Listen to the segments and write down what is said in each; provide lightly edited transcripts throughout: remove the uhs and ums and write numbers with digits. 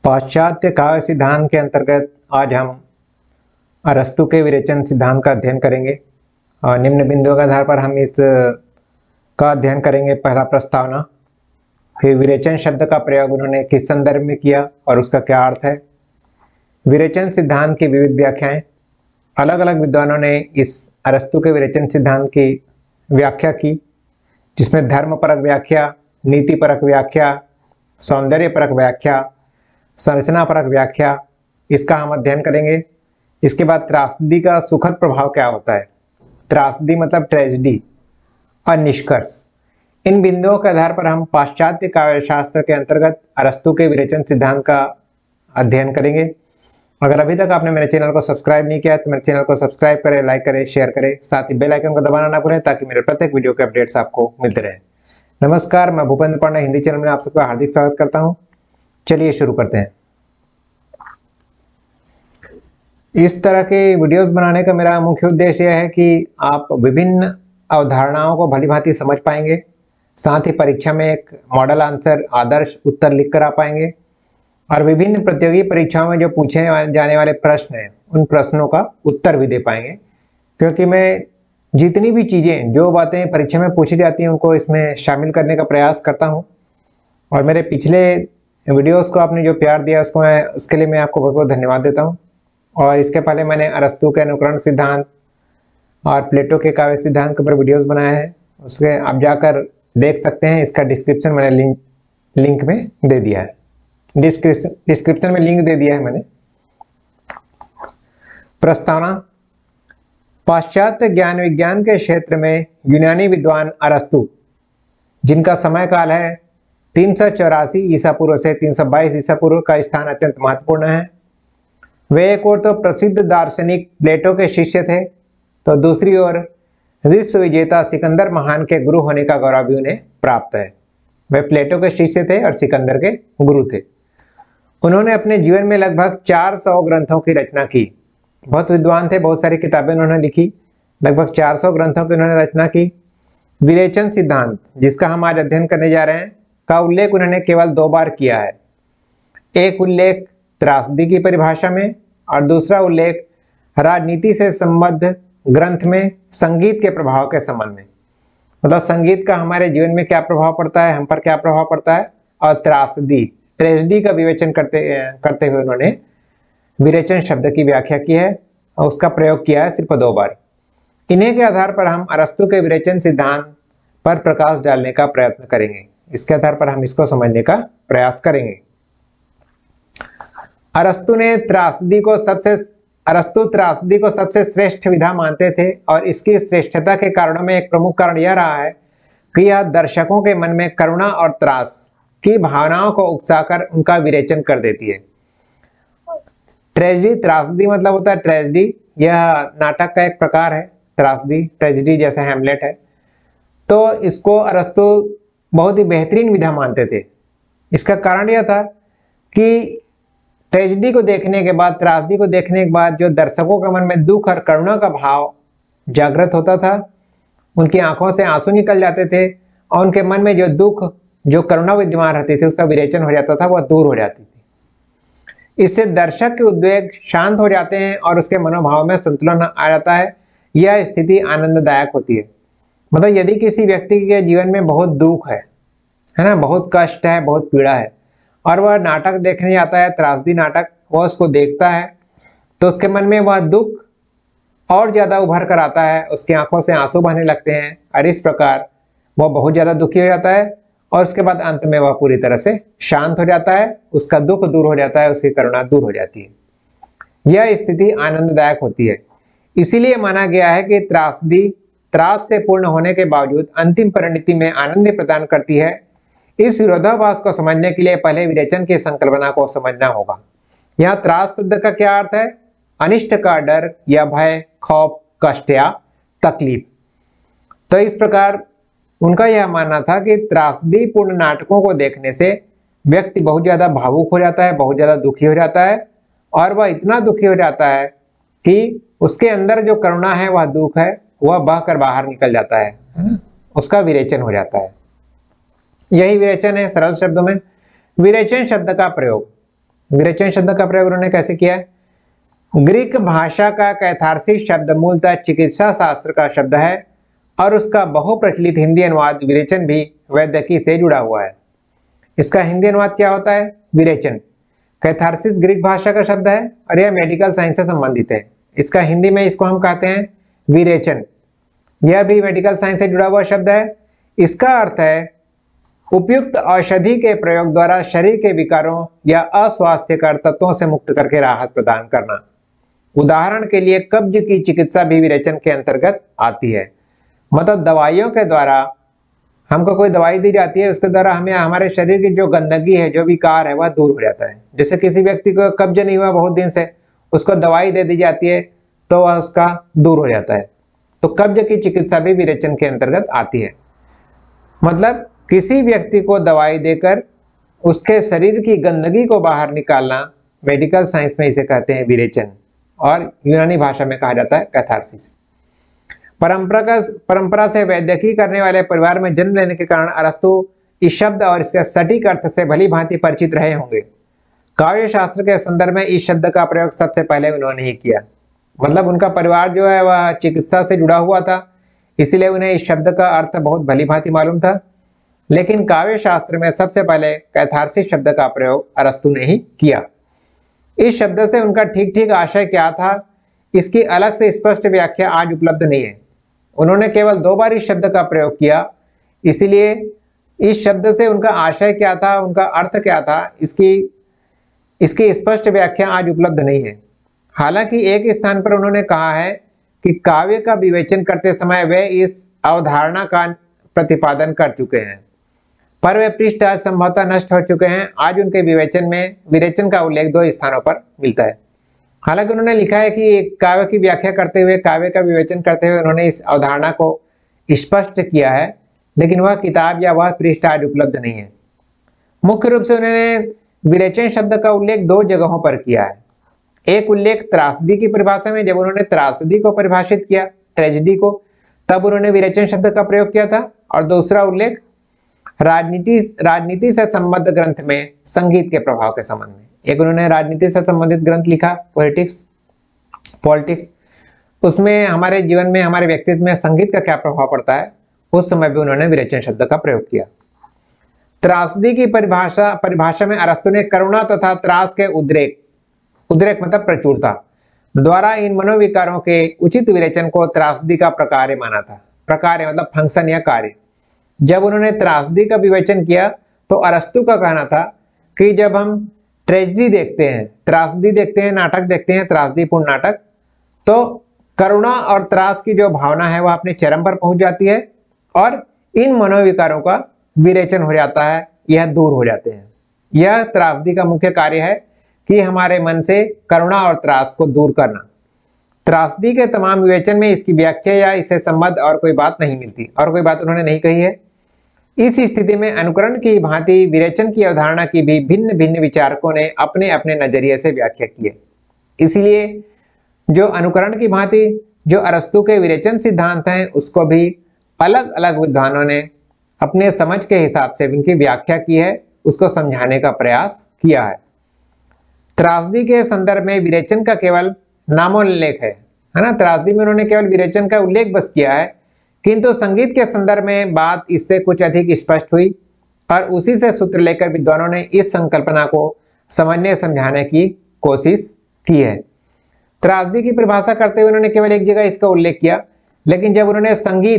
पाश्चात्य काव्य सिद्धांत के अंतर्गत आज हम अरस्तु के विरेचन सिद्धांत का अध्ययन करेंगे और निम्न बिंदुओं के आधार पर हम इस का अध्ययन करेंगे। पहला प्रस्तावना, फिर विरेचन शब्द का प्रयोग उन्होंने किस संदर्भ में किया और उसका क्या अर्थ है, विरेचन सिद्धांत की विविध व्याख्याएं। अलग अलग विद्वानों ने इस अरस्तु के विरेचन सिद्धांत की व्याख्या की, जिसमें धर्मपरक व्याख्या, नीतिपरक व्याख्या, सौंदर्यपरक व्याख्या, संरचनापरक व्याख्या, इसका हम अध्ययन करेंगे। इसके बाद त्रासदी का सुखद प्रभाव क्या होता है, त्रासदी मतलब ट्रेजेडी, और निष्कर्ष। इन बिंदुओं के आधार पर हम पाश्चात्य काव्य शास्त्र के अंतर्गत अरस्तु के विरेचन सिद्धांत का अध्ययन करेंगे। अगर अभी तक आपने मेरे चैनल को सब्सक्राइब नहीं किया तो मेरे चैनल को सब्सक्राइब करें, लाइक करें, शेयर करें, साथ ही बेल आइकन को दबाना ना भूलें ताकि मेरे प्रत्येक वीडियो के अपडेट्स आपको मिलते रहें। नमस्कार, मैं भूपेंद्र पांडे हिंदी चैनल में आप सबका हार्दिक स्वागत करता हूं। चलिए शुरू करते हैं। इस तरह के वीडियोस बनाने का मेरा मुख्य उद्देश्य यह है कि आप विभिन्न अवधारणाओं को भलीभांति समझ पाएंगे, साथ ही परीक्षा में एक मॉडल आंसर, आदर्श उत्तर लिख कर आ पाएंगे और विभिन्न प्रतियोगी परीक्षाओं में जो पूछे जाने वाले प्रश्न हैं उन प्रश्नों का उत्तर भी दे पाएंगे। क्योंकि मैं जितनी भी चीज़ें, जो बातें परीक्षा में पूछी जाती हैं उनको इसमें शामिल करने का प्रयास करता हूं। और मेरे पिछले वीडियोस को आपने जो प्यार दिया उसके लिए मैं आपको बहुत बहुत धन्यवाद देता हूं। और इसके पहले मैंने अरस्तु के अनुकरण सिद्धांत और प्लेटो के काव्य सिद्धांत के ऊपर वीडियोस बनाए हैं, उसके आप जाकर देख सकते हैं। इसका डिस्क्रिप्शन मैंने लिंक में दे दिया है, डिस्क्रिप्शन में लिंक दे दिया है मैंने। प्रस्तावना, पाश्चात्य ज्ञान विज्ञान के क्षेत्र में यूनानी विद्वान अरस्तु, जिनका समय काल है 384 ईसा पूर्व से 322 ईसा पूर्व, का स्थान अत्यंत महत्वपूर्ण है। वे एक ओर तो प्रसिद्ध दार्शनिक प्लेटो के शिष्य थे, तो दूसरी ओर विश्व विजेता सिकंदर महान के गुरु होने का गौरव भी उन्हें प्राप्त है। वे प्लेटो के शिष्य थे और सिकंदर के गुरु थे। उन्होंने अपने जीवन में लगभग 400 ग्रंथों की रचना की। बहुत विद्वान थे, बहुत सारी किताबें उन्होंने लिखी, लगभग 400 ग्रंथों की उन्होंने रचना की। विरेचन सिद्धांत, जिसका हम आज अध्ययन करने जा रहे हैं, का उल्लेख उन्होंने केवल 2 बार किया है। एक उल्लेख त्रासदी की परिभाषा में और दूसरा उल्लेख राजनीति से संबद्ध ग्रंथ में संगीत के प्रभाव के संबंध में। मतलब संगीत का हमारे जीवन में क्या प्रभाव पड़ता है, हम पर क्या प्रभाव पड़ता है, और त्रासदी, ट्रेजेडी का विवेचन करते हुए उन्होंने विरेचन शब्द की व्याख्या की है और उसका प्रयोग किया है सिर्फ 2 बार। इन्हीं के आधार पर हम अरस्तु के विरेचन सिद्धांत पर प्रकाश डालने का प्रयत्न करेंगे। इसके आधार पर हम इसको समझने का प्रयास करेंगे। अरस्तु त्रासदी को सबसे श्रेष्ठ विधा मानते थे और इसकी श्रेष्ठता के कारणों में एक प्रमुख कारण यह रहा है कि यह दर्शकों के मन में करुणा और त्रास की भावनाओं को उकसाकर उनका विरेचन कर देती है। ट्रेजेडी, त्रासदी मतलब होता है ट्रेजेडी, यह नाटक का एक प्रकार है। त्रासदी, ट्रेजेडी जैसे हैमलेट है, तो इसको अरस्तु बहुत ही बेहतरीन विधा मानते थे। इसका कारण यह था कि ट्रेजेडी को देखने के बाद, त्रासदी को देखने के बाद जो दर्शकों के मन में दुख और करुणा का भाव जागृत होता था, उनकी आंखों से आंसू निकल जाते थे और उनके मन में जो दुख, जो करुणा विद्यमान रहती थी, उसका विरेचन हो जाता था, वह दूर हो जाती थी। इससे दर्शक के उद्वेग शांत हो जाते हैं और उसके मनोभाव में संतुलन आ जाता है। यह स्थिति आनंददायक होती है। मतलब यदि किसी व्यक्ति के जीवन में बहुत दुख है ना, बहुत कष्ट है, बहुत पीड़ा है, और वह नाटक देखने जाता है, त्रासदी नाटक, वह उसको देखता है, तो उसके मन में वह दुख और ज़्यादा उभर कर आता है, उसकी आंखों से आंसू बहने लगते हैं और इस प्रकार वह बहुत ज़्यादा दुखी हो जाता है और उसके बाद अंत में वह पूरी तरह से शांत हो जाता है, उसका दुख दूर हो जाता है, उसकी करुणा दूर हो जाती है। यह स्थिति आनंददायक होती है। इसीलिए माना गया है कि त्रासदी त्रास से पूर्ण होने के बावजूद अंतिम परिणति में आनंद प्रदान करती है। इस विरोधाभास को समझने के लिए पहले विरेचन की संकल्पना को समझना होगा। यहाँ त्रास शब्द का क्या अर्थ है? अनिष्ट का डर या भय, खौफ, कष्ट या तकलीफ। तो इस प्रकार उनका यह मानना था कि त्रासदी पूर्ण नाटकों को देखने से व्यक्ति बहुत ज्यादा भावुक हो जाता है, बहुत ज्यादा दुखी हो जाता है और वह इतना दुखी हो जाता है कि उसके अंदर जो करुणा है, वह दुख है, वह बहकर बाहर निकल जाता है ना? उसका विरेचन हो जाता है। यही विरेचन है। सरल शब्दों में विरेचन शब्द का प्रयोग विरेचन शब्द का प्रयोग उन्होंने कैसे किया है? ग्रीक भाषा का कैथारसिस शब्द मूलतः चिकित्सा शास्त्र का शब्द है और उसका बहुप्रचलित हिंदी अनुवाद विरेचन भी वैद्यकी से जुड़ा हुआ है। इसका हिंदी अनुवाद क्या होता है? विरेचन। कैथारसिस ग्रीक भाषा का शब्द है और यह मेडिकल साइंस से संबंधित है। इसका हिंदी में इसको हम कहते हैं विरेचन। यह भी मेडिकल साइंस से जुड़ा हुआ शब्द है। इसका अर्थ है उपयुक्त औषधि के प्रयोग द्वारा शरीर के विकारों या अस्वास्थ्यकर तत्वों से मुक्त करके राहत प्रदान करना। उदाहरण के लिए कब्ज की चिकित्सा भी विरेचन के अंतर्गत आती है। मतलब दवाइयों के द्वारा हमको कोई दवाई दी जाती है, उसके द्वारा हमें हमारे शरीर की जो गंदगी है, जो विकार है, वह दूर हो जाता है। जैसे किसी व्यक्ति को कब्ज नहीं हुआ बहुत दिन से, उसको दवाई दे दी जाती है तो वह उसका दूर हो जाता है। तो कब्ज की चिकित्सा भी विरेचन के अंतर्गत आती है। मतलब किसी व्यक्ति को दवाई देकर उसके शरीर की गंदगी को बाहर निकालना, मेडिकल साइंस में इसे कहते हैं विरेचन और यूनानी भाषा में कहा जाता है कैथारसिस। परंपरा से वैद्यकी करने वाले परिवार में जन्म लेने के कारण अरस्तु इस शब्द और इसके सटीक अर्थ से भली भांति परिचित रहे होंगे। काव्य शास्त्र के संदर्भ में इस शब्द का प्रयोग सबसे पहले उन्होंने ही किया। मतलब उनका परिवार जो है वह चिकित्सा से जुड़ा हुआ था, इसीलिए उन्हें इस शब्द का अर्थ बहुत भली भांति मालूम था। लेकिन काव्य शास्त्र में सबसे पहले कैथारसिस शब्द का प्रयोग अरस्तु ने ही किया। इस शब्द से उनका ठीक ठीक आशय क्या था, इसकी अलग से स्पष्ट व्याख्या आज उपलब्ध नहीं है। उन्होंने केवल 2 बार इस शब्द का प्रयोग किया, इसलिए इस शब्द से उनका आशय क्या था, उनका अर्थ क्या था, इसकी स्पष्ट व्याख्या आज उपलब्ध नहीं है। हालांकि एक स्थान पर उन्होंने कहा है कि काव्य का विवेचन करते समय वे इस अवधारणा का प्रतिपादन कर चुके हैं, पर वे पृष्ठ आज संभवतः नष्ट हो चुके हैं। आज उनके विवेचन में विरेचन का उल्लेख 2 स्थानों पर मिलता है। हालांकि उन्होंने लिखा है कि काव्य की व्याख्या करते हुए, काव्य का विवेचन करते हुए उन्होंने इस अवधारणा को स्पष्ट किया है, लेकिन वह किताब या वह पृष्ठ आज उपलब्ध नहीं है। मुख्य रूप से उन्होंने विरेचन शब्द का उल्लेख 2 जगहों पर किया है। एक उल्लेख त्रासदी की परिभाषा में, जब उन्होंने त्रासदी को परिभाषित किया, ट्रेजेडी को, तब उन्होंने विरेचन शब्द का प्रयोग किया था। और दूसरा उल्लेख राजनीति से संबद्ध ग्रंथ में संगीत के प्रभाव के संबंध में। एक उन्होंने राजनीति से संबंधित ग्रंथ लिखा, पॉलिटिक्स, उसमें हमारे जीवन में, हमारे व्यक्तित्व में संगीत का क्या प्रभाव पड़ता है, उस समय भी उन्होंने विरेचन शब्द का प्रयोग किया। त्रासदी की परिभाषा में अरस्तु ने करुणा तथा त्रास के उद्रेक मतलब प्रचुरता द्वारा इन मनोविकारों के उचित विरेचन को त्रासदी का प्रकार्य माना था। प्रकार्य मतलब फंक्शन या कार्य। जब उन्होंने त्रासदी का विवेचन किया तो अरस्तु का कहना था कि जब हम ट्रेजेडी देखते हैं, त्रासदी देखते हैं, नाटक देखते हैं, त्रासदीपूर्ण नाटक, तो करुणा और त्रास की जो भावना है वह अपने चरम पर पहुंच जाती है और इन मनोविकारों का विरेचन हो जाता है, यह दूर हो जाते हैं। यह त्रासदी का मुख्य कार्य है कि हमारे मन से करुणा और त्रास को दूर करना। त्रासदी के तमाम विवेचन में इसकी व्याख्या या इससे संबद्ध और कोई बात नहीं मिलती, और कोई बात उन्होंने नहीं कही है। इस स्थिति में अनुकरण की भांति विरेचन की अवधारणा की भी भिन्न भिन्न विचारकों ने अपने अपने नजरिए से व्याख्या की है। इसलिए जो अनुकरण की भांति जो अरस्तु के विरेचन सिद्धांत हैं, उसको भी अलग अलग विद्वानों ने अपने समझ के हिसाब से उनकी व्याख्या की है, उसको समझाने का प्रयास किया है। त्रासदी के संदर्भ में विरेचन का केवल नामोल्लेख है ना, त्रासदी में उन्होंने केवल विरेचन का उल्लेख बस किया है, किंतु संगीत के संदर्भ में बात इससे कुछ अधिक स्पष्ट हुई और उसी से सूत्र लेकर विद्वानों ने इस संकल्पना को समझने समझाने की कोशिश की है। त्रासदी की परिभाषा करते हुए उन्होंने केवल एक जगह इसका उल्लेख किया, लेकिन जब उन्होंने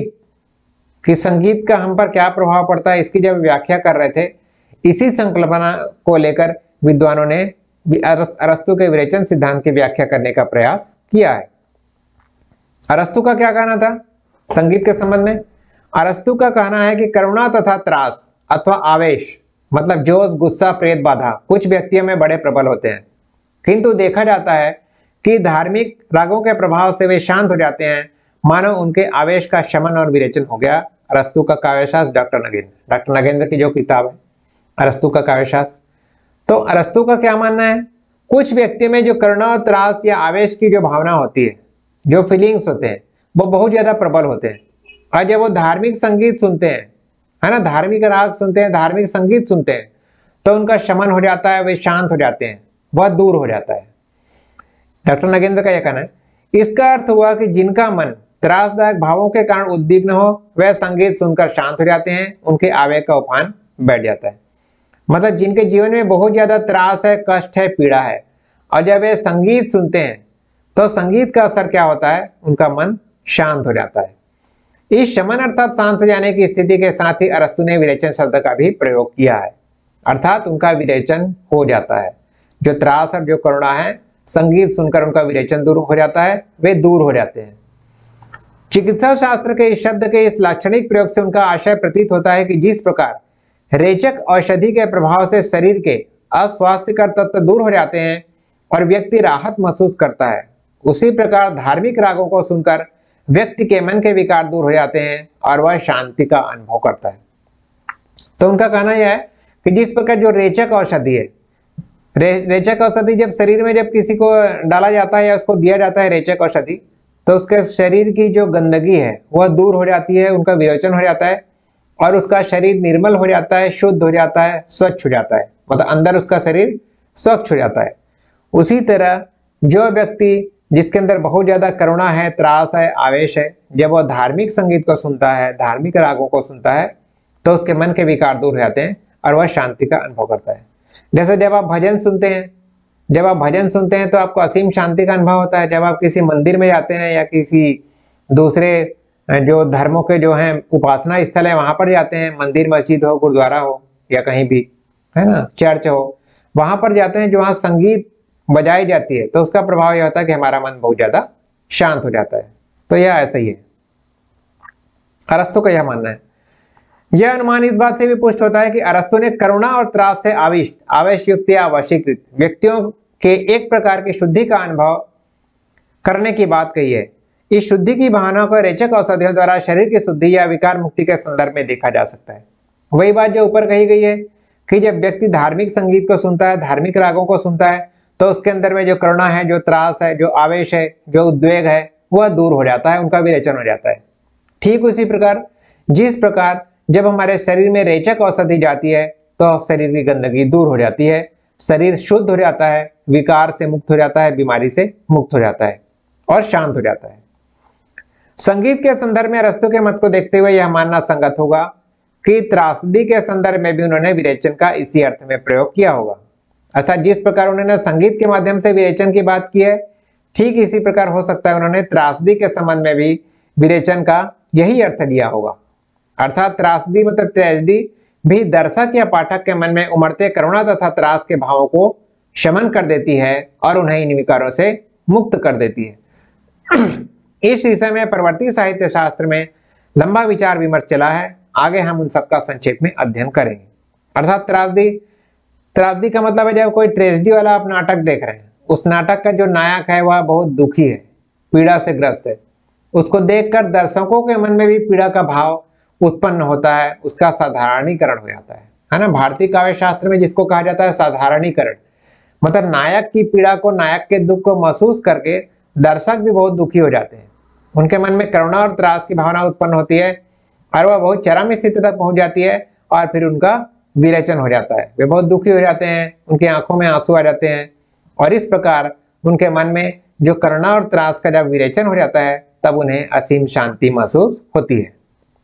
संगीत का हम पर क्या प्रभाव पड़ता है इसकी जब व्याख्या कर रहे थे, इसी संकल्पना को लेकर विद्वानों ने अरस्तु के विरेचन सिद्धांत की व्याख्या करने का प्रयास किया है। अरस्तु का क्या कहना था संगीत के संबंध में? अरस्तु का कहना है कि करुणा तथा त्रास अथवा आवेश मतलब जोश, गुस्सा, प्रेत, बाधा कुछ व्यक्तियों में बड़े प्रबल होते हैं, किंतु देखा जाता है कि धार्मिक रागों के प्रभाव से वे शांत हो जाते हैं, मानो उनके आवेश का शमन और विरेचन हो गया। अरस्तु का काव्यशास्त्र, डॉक्टर नगेंद्र की जो किताब है अरस्तु का काव्यशास्त्र। तो अरस्तु का क्या मानना है, कुछ व्यक्तियों में जो करुणा और त्रास या आवेश की जो भावना होती है, जो फीलिंग्स होते हैं, वो बहुत ज्यादा प्रबल होते हैं, और जब वो धार्मिक संगीत सुनते हैं, है ना, धार्मिक राग सुनते हैं, धार्मिक संगीत सुनते हैं, तो उनका शमन हो जाता है, वे शांत हो जाते हैं। वह दूर हो जाता है। डॉक्टर नगेंद्र का यह कहना है, इसका अर्थ हुआ कि जिनका मन त्रासदायक भावों के कारण उद्विग्न हो वह संगीत सुनकर शांत हो जाते हैं, उनके आवेग का उफान बैठ जाता है। मतलब जिनके जीवन में बहुत ज्यादा त्रास है, कष्ट है, पीड़ा है, और जब वे संगीत सुनते हैं तो संगीत का असर क्या होता है, उनका मन शांत हो जाता है। इस शमन अर्थात शांत हो जाने की स्थिति के साथ ही अरस्तु ने विरेचन शब्द का भी प्रयोग किया है, अर्थात उनका विरेचन हो जाता है। जो त्रास और जो करुणा है, संगीत सुनकर उनका विरेचन दूर हो जाता है, वे दूर हो जाते हैं। चिकित्सा शास्त्र के इस शब्द के इस लाक्षणिक प्रयोग से उनका आशय प्रतीत होता है कि जिस प्रकार रेचक औषधि के प्रभाव से शरीर के अस्वास्थ्यकर तत्व दूर हो जाते हैं और व्यक्ति राहत महसूस करता है, उसी प्रकार धार्मिक रागों को सुनकर व्यक्ति के मन के विकार दूर हो जाते हैं और वह शांति का अनुभव करता है। तो उनका कहना यह है कि जिस प्रकार जो रेचक औषधि है, रेचक औषधि जब शरीर में जब किसी को डाला जाता है या उसको दिया जाता है रेचक औषधि, तो उसके शरीर की जो गंदगी है वह दूर हो जाती है, उनका विरोचन हो जाता है और उसका शरीर निर्मल हो जाता है, शुद्ध हो जाता है, स्वच्छ हो जाता है, मतलब अंदर उसका शरीर स्वच्छ हो जाता है। उसी तरह जो व्यक्ति जिसके अंदर बहुत ज्यादा करुणा है, त्रास है, आवेश है, जब वह धार्मिक संगीत को सुनता है, धार्मिक रागों को सुनता है, तो उसके मन के विकार दूर हो जाते हैं और वह शांति का अनुभव करता है। जैसे जब आप भजन सुनते हैं, जब आप भजन सुनते हैं तो आपको असीम शांति का अनुभव होता है। जब आप किसी मंदिर में जाते हैं या किसी दूसरे जो धर्मों के जो हैं उपासना स्थल है वहां पर जाते हैं, मंदिर मस्जिद हो, गुरुद्वारा हो या कहीं भी, है ना, चर्च हो, वहां पर जाते हैं, जो वहां संगीत बजाई जाती है, तो उसका प्रभाव यह होता है कि हमारा मन बहुत ज्यादा शांत हो जाता है। तो यह ऐसा ही है, अरस्तु का यह मानना है। यह अनुमान इस बात से भी पुष्ट होता है कि अरस्तु ने करुणा और त्रास से आविष्ट, आवेशयुक्त या वशीकृत व्यक्तियों के एक प्रकार की शुद्धि का अनुभव करने की बात कही है। इस शुद्धि की भावना को रेचक औषधियों द्वारा शरीर की शुद्धि या विकार मुक्ति के संदर्भ में देखा जा सकता है। वही बात जो ऊपर कही गई है कि जब व्यक्ति धार्मिक संगीत को सुनता है, धार्मिक रागों को सुनता है, तो उसके अंदर में जो करुणा है, जो त्रास है, जो आवेश है, जो उद्वेग है, वह दूर हो जाता है, उनका विरेचन हो जाता है। ठीक उसी प्रकार जिस प्रकार जब हमारे शरीर में रेचक औषधि जाती है तो शरीर की गंदगी दूर हो जाती है, शरीर शुद्ध हो जाता है, विकार से मुक्त हो जाता है, बीमारी से मुक्त हो जाता है और शांत हो जाता है। संगीत के संदर्भ में अरस्तु के मत को देखते हुए यह मानना संगत होगा कि त्रासदी के संदर्भ में भी उन्होंने विरेचन का इसी अर्थ में प्रयोग किया होगा। अर्थात जिस प्रकार उन्होंने संगीत के माध्यम से विरेचन की बात की है, ठीक इसी प्रकार हो सकता है उन्होंने त्रासदी के संबंध में भी विरेचन का यही अर्थ लिया होगा। अर्थात त्रासदी मतलब ट्रेजेडी भी दर्शक या पाठक के मन में उमड़ते करुणा तथा त्रास के भावों को शमन कर देती है और उन्हें इन विकारों से मुक्त कर देती है। इस विषय में परवर्ती साहित्य शास्त्र में लंबा विचार विमर्श चला है, आगे हम उन सबका संक्षेप में अध्ययन करेंगे। अर्थात त्रासदी का मतलब है जब कोई ट्रेजेडी वाला आप नाटक देख रहे हैं, उस नाटक का जो नायक है वह बहुत दुखी है, पीड़ा से ग्रस्त है, उसको देखकर दर्शकों के मन में भी पीड़ा का भाव उत्पन्न होता है, उसका साधारणीकरण हो जाता है ना। भारतीय काव्य शास्त्र में जिसको कहा जाता है साधारणीकरण, मतलब नायक की पीड़ा को, नायक के दुख को महसूस करके दर्शक भी बहुत दुखी हो जाते हैं, उनके मन में करुणा और त्रास की भावना उत्पन्न होती है और वह बहुत चरम स्थिति तक पहुंच जाती है और फिर उनका विरेचन हो जाता है, वे बहुत दुखी हो जाते हैं, उनकी आंखों में आंसू आ जाते हैं और इस प्रकार उनके मन में जो करुणा और त्रास का जब विरेचन हो जाता है तब उन्हें असीम शांति महसूस होती है।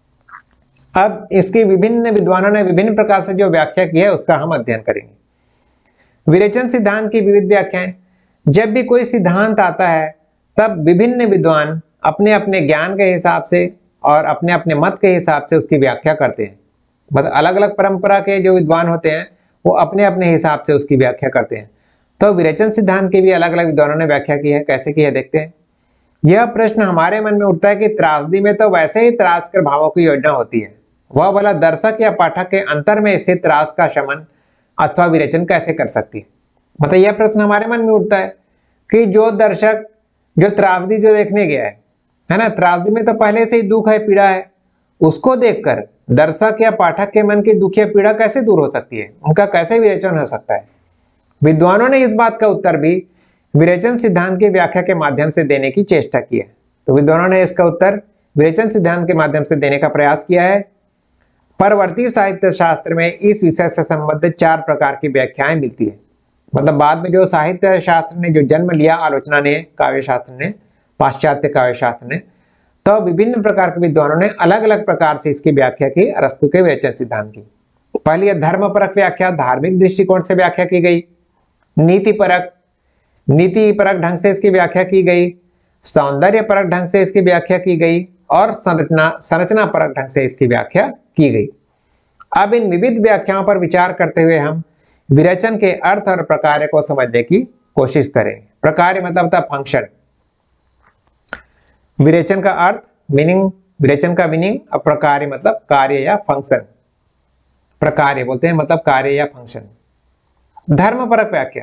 अब इसकी विभिन्न विद्वानों ने विभिन्न प्रकार से जो व्याख्या की है उसका हम अध्ययन करेंगे। विरेचन सिद्धांत की विविध व्याख्याएं। जब भी कोई सिद्धांत आता है तब विभिन्न विद्वान अपने अपने ज्ञान के हिसाब से और अपने अपने मत के हिसाब से उसकी व्याख्या करते हैं। मतलब अलग अलग परंपरा के जो विद्वान होते हैं वो अपने अपने हिसाब से उसकी व्याख्या करते हैं। तो विरेचन सिद्धांत की भी अलग अलग विद्वानों ने व्याख्या की है, कैसे की है देखते हैं। यह प्रश्न हमारे मन में उठता है कि त्रासदी में तो वैसे ही त्रास कर भावों की योजना होती है, वह भला दर्शक या पाठक के अंतर में स्थित त्रास का शमन अथवा विरेचन कैसे कर सकती है। मतलब यह प्रश्न हमारे मन में उठता है कि जो दर्शक जो त्रासदी जो देखने गया है ना, त्रासदी में तो पहले से ही दुख है, पीड़ा है, उसको देखकर दर्शक या पाठक के मन की दुख या पीड़ा कैसे दूर हो सकती है, उनका कैसे विरेचन हो सकता है। विद्वानों ने इस बात का उत्तर भी विरेचन सिद्धांत की व्याख्या के माध्यम से देने की चेष्टा की है। तो विद्वानों ने इसका उत्तर विरेचन सिद्धांत के माध्यम से देने का प्रयास किया है। परवर्ती साहित्य शास्त्र में इस विषय से संबंधित 4 प्रकार की व्याख्याएं मिलती है। मतलब बाद में जो साहित्य शास्त्र ने जो जन्म लिया, आलोचना ने, काव्य शास्त्र ने, पाश्चात्य काव्य शास्त्र ने, तो विभिन्न प्रकार के विद्वानों ने अलग अलग प्रकार से इसकी व्याख्या की अरस्तु के विवेचन सिद्धांत की। पहली धर्म परक व्याख्या, धार्मिक दृष्टिकोण से व्याख्या की गई। नीति परक ढंग से इसकी व्याख्या की गई। सौंदर्य परक ढंग से इसकी व्याख्या की गई और संरचना परक ढंग से इसकी व्याख्या की गई। अब इन विविध व्याख्याओं पर विचार करते हुए हम विरेचन के अर्थ और प्रकार्य को समझने की कोशिश करें। प्रकार्य मतलब था फंक्शन, विरेचन का अर्थ मीनिंग, विरेचन का मीनिंग, और प्रकार्य मतलब कार्य या फंक्शन। प्रकार्य बोलते हैं मतलब कार्य या फंक्शन। धर्मपरक व्याख्या,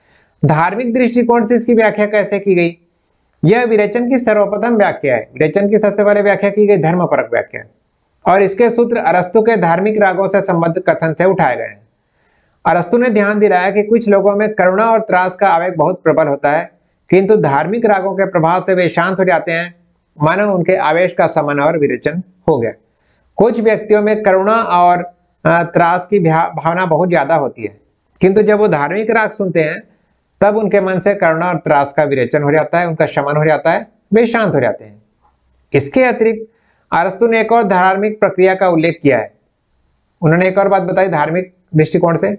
धार्मिक दृष्टिकोण से इसकी व्याख्या कैसे की गई? यह विरेचन की सर्वप्रथम व्याख्या है। विरेचन की सबसे पहले व्याख्या की गई धर्मपरक व्याख्या, और इसके सूत्र अरस्तु के धार्मिक रागों से संबद्ध कथन से उठाए गए हैं। अरस्तु ने ध्यान दिलाया कि कुछ लोगों में करुणा और त्रास का आवेग बहुत प्रबल होता है, किंतु धार्मिक रागों के प्रभाव से वे शांत हो जाते हैं, मानो उनके आवेश का शमन और विरेचन हो गया। कुछ व्यक्तियों में करुणा और त्रास की भावना बहुत ज्यादा होती है, किंतु जब वो धार्मिक राग सुनते हैं तब उनके मन से करुणा और त्रास का विरेचन हो जाता है, उनका शमन हो जाता है, वे शांत हो जाते हैं। इसके अतिरिक्त अरस्तु ने एक और धार्मिक प्रक्रिया का उल्लेख किया है। उन्होंने एक और बात बताई धार्मिक दृष्टिकोण से।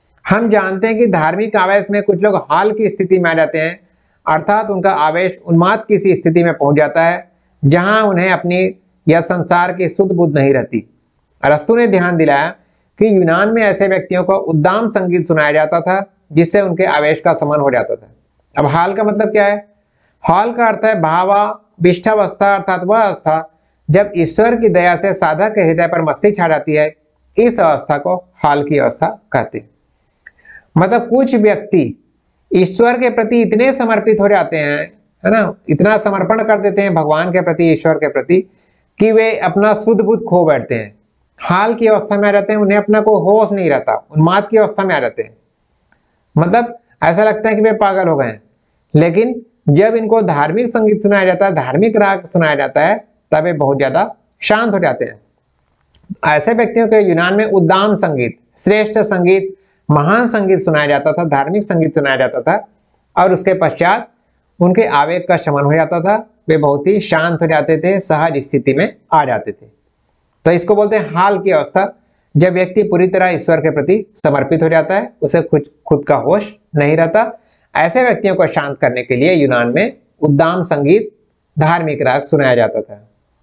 हम जानते हैं कि धार्मिक आवेश में कुछ लोग हाल की स्थिति में आ जाते हैं, अर्थात उनका आवेश उन्माद की सी स्थिति में पहुंच जाता है जहां उन्हें अपनी या संसार की सुध बुध नहीं रहती। अरस्तु ने ध्यान दिलाया कि यूनान में ऐसे व्यक्तियों को उद्दाम संगीत सुनाया जाता था जिससे उनके आवेश का शमन हो जाता था। अब हाल का मतलब क्या है? हाल का अर्थ है भावाविष्ठावस्था, अर्थात वह अवस्था जब ईश्वर की दया से साधक के हृदय पर मस्ती छा जाती है, इस अवस्था को हाल की अवस्था कहते हैं। मतलब कुछ व्यक्ति ईश्वर के प्रति इतने समर्पित हो जाते हैं, है ना, इतना समर्पण कर देते हैं भगवान के प्रति, ईश्वर के प्रति, कि वे अपना शुद्ध बुद्ध खो बैठते हैं, हाल की अवस्था में आ जाते हैं, उन्हें अपना कोई होश नहीं रहता, उन्माद की अवस्था में आ जाते हैं। मतलब ऐसा लगता है कि वे पागल हो गए हैं। लेकिन जब इनको धार्मिक संगीत सुनाया जाता है, धार्मिक राग सुनाया जाता है, तब वे बहुत ज्यादा शांत हो जाते हैं। ऐसे व्यक्तियों के यूनान में उद्दाम संगीत, श्रेष्ठ संगीत, महान संगीत सुनाया जाता था, धार्मिक संगीत सुनाया जाता था, और उसके पश्चात उनके आवेग का शमन हो जाता था, वे बहुत ही शांत हो जाते थे, सहज स्थिति में आ जाते थे। तो इसको बोलते हैं हाल की अवस्था, जब व्यक्ति पूरी तरह ईश्वर के प्रति समर्पित हो जाता है, उसे खुद का होश नहीं रहता। ऐसे व्यक्तियों को शांत करने के लिए यूनान में उद्दाम संगीत, धार्मिक राग सुनाया जाता था।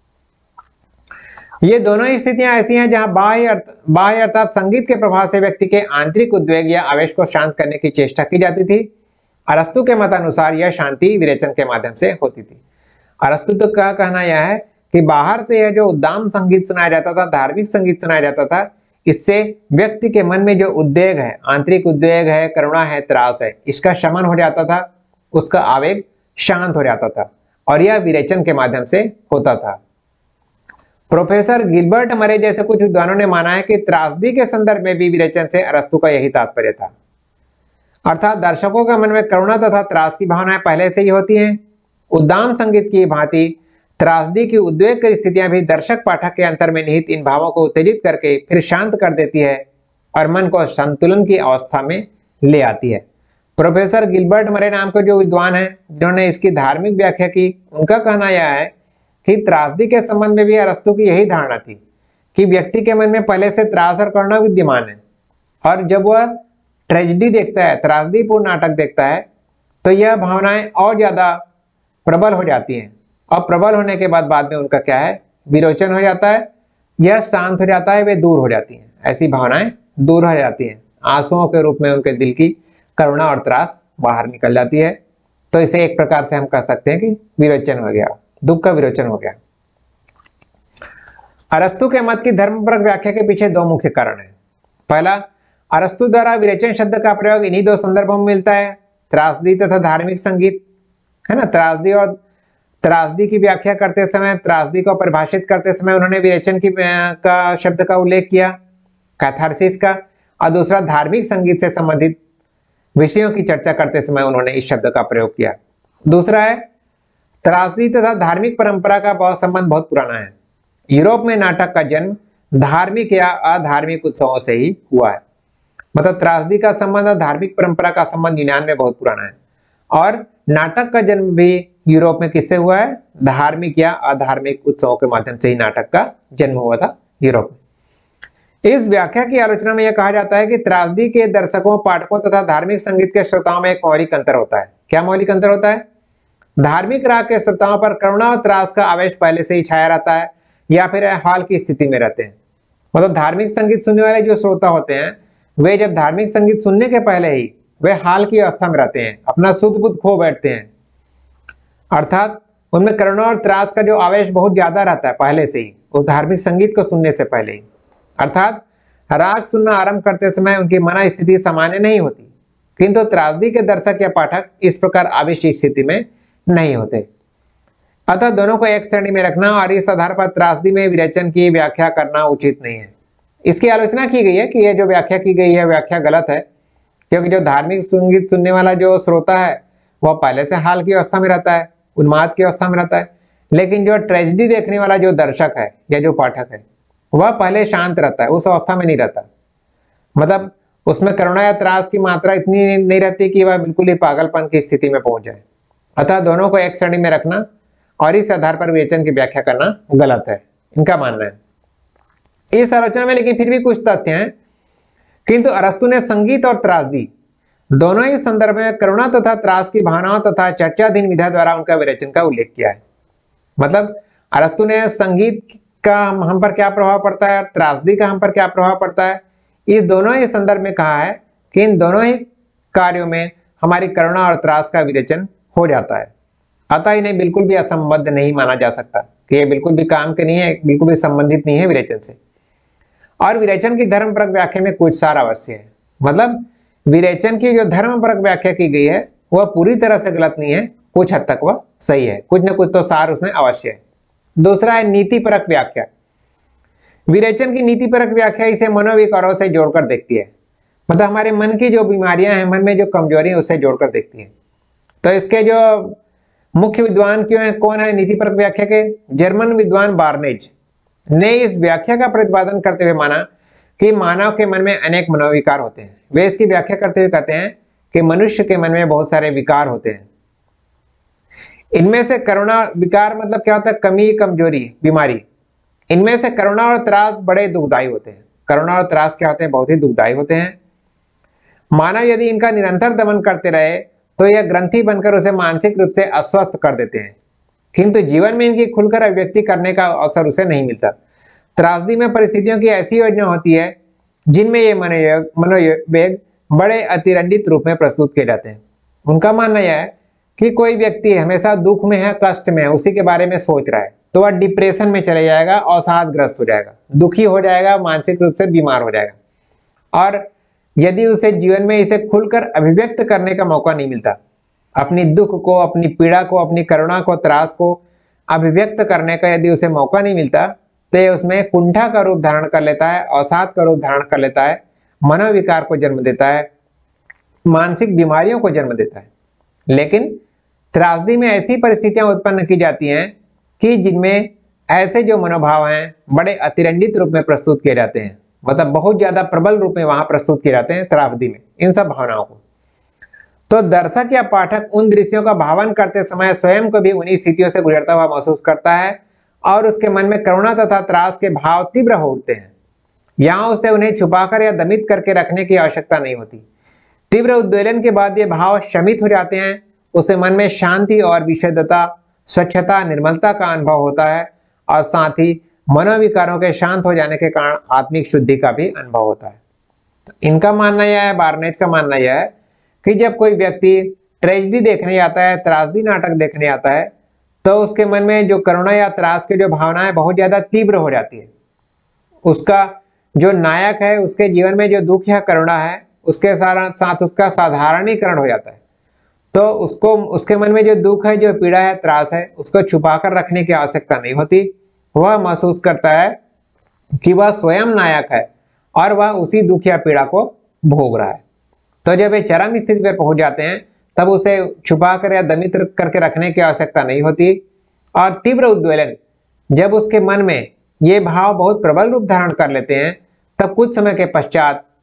ये दोनों ही स्थितियां ऐसी हैं जहां बाह्य अर्थात संगीत के प्रभाव से व्यक्ति के आंतरिक उद्वेग या आवेश को शांत करने की चेष्टा की जाती थी। अरस्तु के मतानुसार यह शांति विरेचन के माध्यम से होती थी। अरस्तु तो का कहना यह है कि बाहर से यह जो उद्दाम संगीत सुनाया जाता था, धार्मिक संगीत सुनाया जाता था, इससे व्यक्ति के मन में जो उद्वेग है, आंतरिक उद्वेग है, करुणा है, त्रास है, इसका शमन हो जाता था, उसका आवेग शांत हो जाता था, और यह विरेचन के माध्यम से होता था। प्रोफेसर गिलबर्ट मरे जैसे कुछ विद्वानों ने माना है कि त्रासदी के संदर्भ में भी विरेचन से अरस्तु का यही तात्पर्य था, अर्थात दर्शकों के मन में करुणा तथा त्रास की भावनाएं पहले से ही होती हैं। उद्दाम संगीत की भांति त्रासदी की उद्वेग की स्थितियां भी दर्शक पाठक के अंतर में निहित इन भावों को उत्तेजित करके फिर शांत कर देती है और मन को संतुलन की अवस्था में ले आती है। प्रोफेसर गिलबर्ट मरे नाम के जो विद्वान हैं जिन्होंने इसकी धार्मिक व्याख्या की, उनका कहना यह है कि त्रासदी के संबंध में भी अरस्तु की यही धारणा थी कि व्यक्ति के मन में पहले से त्रास और करुणा विद्यमान है, और जब वह ट्रेजेडी देखता है, त्रासदीपूर्ण नाटक देखता है, तो यह भावनाएं और ज्यादा प्रबल हो जाती हैं, और प्रबल होने के बाद में उनका क्या है, विरोचन हो जाता है, यह शांत हो जाता है, वे दूर हो जाती हैं, ऐसी भावनाएं दूर हो जाती हैं, आंसुओं के रूप में उनके दिल की करुणा और त्रास बाहर निकल जाती है। तो इसे एक प्रकार से हम कह सकते हैं कि विरोचन हो गया, दुख का विरोचन हो गया। अरस्तु के मत की धर्मपरक व्याख्या के पीछे दो मुख्य कारण हैं। पहला, अरस्तु द्वारा विरेचन शब्द का प्रयोग इन्हीं दो संदर्भों में मिलता है, त्रासदी तथा धार्मिक संगीत, है ना। त्रासदी की व्याख्या करते समय, त्रासदी को परिभाषित करते समय उन्होंने विरेचन का शब्द का उल्लेख किया, कैथारसिस का, और दूसरा धार्मिक संगीत से संबंधित विषयों की चर्चा करते समय उन्होंने इस शब्द का प्रयोग किया। दूसरा है, त्रासदी तथा धार्मिक परंपरा का संबंध बहुत पुराना है। यूरोप में नाटक का जन्म धार्मिक या अधार्मिक उत्सवों से ही हुआ है। मतलब त्रासदी का संबंध और धार्मिक परंपरा का संबंध यूनान में बहुत पुराना है। और नाटक का जन्म भी यूरोप में किससे हुआ है? धार्मिक या अधार्मिक उत्सवों के माध्यम से ही नाटक का जन्म हुआ था यूरोप में। इस व्याख्या की आलोचना में यह कहा जाता है कि त्रासदी के दर्शकों, पाठकों तथा धार्मिक संगीत के श्रोताओं में एक मौलिक अंतर होता है। क्या मौलिक अंतर होता है? धार्मिक राग के श्रोताओं पर करुणा और त्रास का आवेश पहले से ही छाया रहता है या फिर हाल की स्थिति में रहते हैं। मतलब धार्मिक संगीत सुनने वाले जो श्रोता होते हैं वे जब धार्मिक संगीत सुनने के पहले ही वे हाल की अवस्था में रहते हैं, अपना सुध बुध खो बैठते हैं, अर्थात उनमें करुणा और त्रास का जो आवेश बहुत ज्यादा रहता है पहले से ही, उस धार्मिक संगीत को सुनने से पहले ही। अर्थात राग सुनना आरंभ करते समय उनकी मन स्थिति सामान्य नहीं होती, किंतु त्रासदी के दर्शक या पाठक इस प्रकार आवेशित स्थिति में नहीं होते। अतः दोनों को एक श्रेणी में रखना और इस आधार पर त्रासदी में विरेचन की व्याख्या करना उचित नहीं है। इसकी आलोचना की गई है कि यह जो व्याख्या की गई है व्याख्या गलत है, क्योंकि जो धार्मिक संगीत सुनने वाला जो श्रोता है वह पहले से हाल की अवस्था में रहता है, उन्माद की अवस्था में रहता है, लेकिन जो ट्रेजेडी देखने वाला जो दर्शक है या जो पाठक है वह पहले शांत रहता है, उस अवस्था में नहीं रहता। मतलब उसमें करुणा या त्रास की मात्रा इतनी नहीं रहती कि वह बिल्कुल ही पागलपन की स्थिति में पहुंच जाए। अतः दोनों को एक श्रेणी में रखना और इस आधार पर विवेचन की व्याख्या करना गलत है, इनका मानना है। इस आलोचना में लेकिन फिर भी कुछ तथ्य हैं, किंतु अरस्तु ने संगीत और त्रासदी दोनों ही संदर्भ में करुणा तथा त्रास की भावनाओं तथा चर्चाधीन विधा द्वारा उनका विरेचन का उल्लेख किया है। मतलब अरस्तु ने संगीत का हम पर क्या प्रभाव पड़ता है और त्रासदी का हम पर क्या प्रभाव पड़ता है, इस दोनों ही संदर्भ में कहा है कि इन दोनों ही कार्यों में हमारी करुणा और त्रास का विरेचन हो जाता है। अतः इन्हें बिल्कुल भी असंबद्ध नहीं माना जा सकता कि ये बिल्कुल भी काम के नहीं है, बिल्कुल भी संबंधित नहीं है विरेचन से। और विरेचन की धर्मपरक व्याख्या में कुछ सार अवश्य है। मतलब विरेचन की जो धर्मपरक व्याख्या की गई है वह पूरी तरह से गलत नहीं है, कुछ हद तक वह सही है, कुछ न कुछ तो सार उसमें अवश्य है। दूसरा है नीतिपरक व्याख्या। विरेचन की नीतिपरक व्याख्या इसे मनोविकारों से जोड़कर देखती है। मतलब हमारे मन की जो बीमारियां हैं, मन में जो कमजोरी है उससे जोड़कर देखती है। तो इसके जो मुख्य विद्वान क्यों है, कौन है नीतिपरक व्याख्या के? जर्मन विद्वान बार्नेज ने इस व्याख्या का प्रतिपादन करते हुए माना कि मानव के मन में अनेक मनोविकार होते हैं। वे इसकी व्याख्या करते हुए कहते हैं कि मनुष्य के मन में बहुत सारे विकार होते हैं। इनमें से करुणा विकार मतलब क्या होता है? कमी, कमजोरी, बीमारी। इनमें से करुणा और त्रास बड़े दुखदायी होते हैं। करुणा और त्रास क्या होते हैं? बहुत ही दुखदायी होते हैं। मानव यदि इनका निरंतर दमन करते रहे तो यह ग्रंथि बनकर उसे मानसिक रूप से अस्वस्थ कर देते हैं, किंतु जीवन में इनकी खुलकर अभिव्यक्ति करने का अवसर उसे नहीं मिलता। त्रासदी में परिस्थितियों की ऐसी योजना होती है जिनमें ये मनोवेग बड़े अतिरंजित रूप में प्रस्तुत किए जाते हैं। उनका मानना यह है कि कोई व्यक्ति हमेशा दुख में है, कष्ट में है, उसी के बारे में सोच रहा है तो वह डिप्रेशन में चले जाएगा, अवसादग्रस्त हो जाएगा, दुखी हो जाएगा, मानसिक रूप से बीमार हो जाएगा। और यदि उसे जीवन में इसे खुलकर अभिव्यक्त करने का मौका नहीं मिलता, अपनी दुख को, अपनी पीड़ा को, अपनी करुणा को, त्रास को अभिव्यक्त करने का यदि उसे मौका नहीं मिलता तो ये उसमें कुंठा का रूप धारण कर लेता है, अवसाद का रूप धारण कर लेता है, मनोविकार को जन्म देता है, मानसिक बीमारियों को जन्म देता है। लेकिन त्रासदी में ऐसी परिस्थितियां उत्पन्न की जाती हैं कि जिनमें ऐसे जो मनोभाव हैं बड़े अतिरंजित रूप में प्रस्तुत किए जाते हैं। मतलब बहुत ज्यादा प्रबल रूप में वहां प्रस्तुत किए जाते हैं त्रासदी में इन सब भावनाओं को। तो दर्शक या पाठक उन दृश्यों का भावन करते समय स्वयं को भी उन्हीं स्थितियों से गुजरता हुआ महसूस करता है और उसके मन में करुणा तथा त्रास के भाव तीव्र हो उठते हैं। यहाँ उसे उन्हें छुपाकर या दमित करके रखने की आवश्यकता नहीं होती। तीव्र उद्वेलन के बाद ये भाव शमित हो जाते हैं, उसे मन में शांति और विशुद्धता, स्वच्छता, निर्मलता का अनुभव होता है और साथ ही मनोविकारों के शांत हो जाने के कारण आत्मिक शुद्धि का भी अनुभव होता है। तो इनका मानना यह है, बार्नेज का मानना यह है कि जब कोई व्यक्ति ट्रेजेडी देखने आता है, त्रासदी नाटक देखने आता है, तो उसके मन में जो करुणा या त्रास की जो भावनाएं बहुत ज्यादा तीव्र हो जाती है। उसका जो नायक है उसके जीवन में जो दुख या करुणा है उसके साथ उसका साधारणीकरण हो जाता है। तो उसको उसके मन में जो दुख है, जो पीड़ा है, त्रास है, उसको छुपाकर रखने की आवश्यकता नहीं होती। वह महसूस करता है कि वह स्वयं नायक है और वह उसी दुख या पीड़ा को भोग रहा है। तो जब वे चरम स्थिति पर पहुंच जाते हैं तब उसे छुपाकर या दमित करके रखने की आवश्यकता नहीं होती। और तीव्र उद्वेलन जब उसके मन में ये भाव बहुत प्रबल रूप धारण कर लेते हैं तब कुछ समय के पश्चात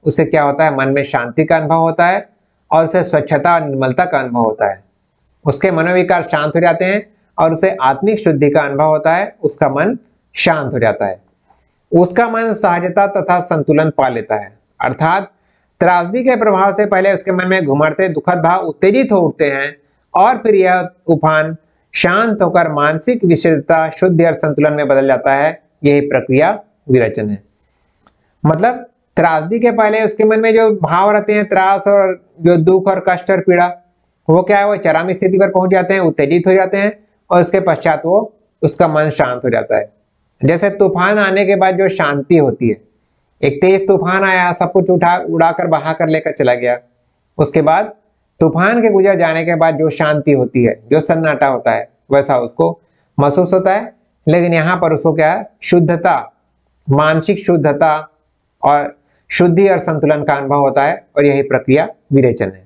उसे क्या होता है, मन में शांति का अनुभव होता है और उसे स्वच्छता और निर्मलता का अनुभव होता है। उसके मनोविकार शांत हो जाते हैं और उसे आत्मिक शुद्धि का अनुभव होता है, उसका मन शांत हो जाता है। उसका मन सहजता तथा संतुलन पा लेता है, अर्थात त्रासदी के प्रभाव से पहले उसके मन में घुमड़ते दुखद भाव उत्तेजित हो उठते हैं और फिर यह तूफान शांत होकर मानसिक विशुद्धता, शुद्धि और संतुलन में बदल जाता है। यही प्रक्रिया विरेचन है। मतलब त्रासदी के पहले उसके मन में जो भाव रहते हैं, त्रास और जो दुख और कष्ट और पीड़ा, वो क्या है, वो चरम स्थिति पर पहुंच जाते हैं, उत्तेजित हो जाते हैं और उसके पश्चात वो उसका मन शांत हो जाता है। जैसे तूफान आने के बाद जो शांति होती है, एक तेज तूफान आया, सब कुछ उड़ाकर बहा कर लेकर चला गया, उसके बाद तूफान के गुजर जाने के बाद जो शांति होती है, जो सन्नाटा होता है, वैसा उसको महसूस होता है। लेकिन यहाँ पर उसको क्या है, शुद्धता, मानसिक शुद्धता और शुद्धि और संतुलन का अनुभव होता है और यही प्रक्रिया विरेचन है।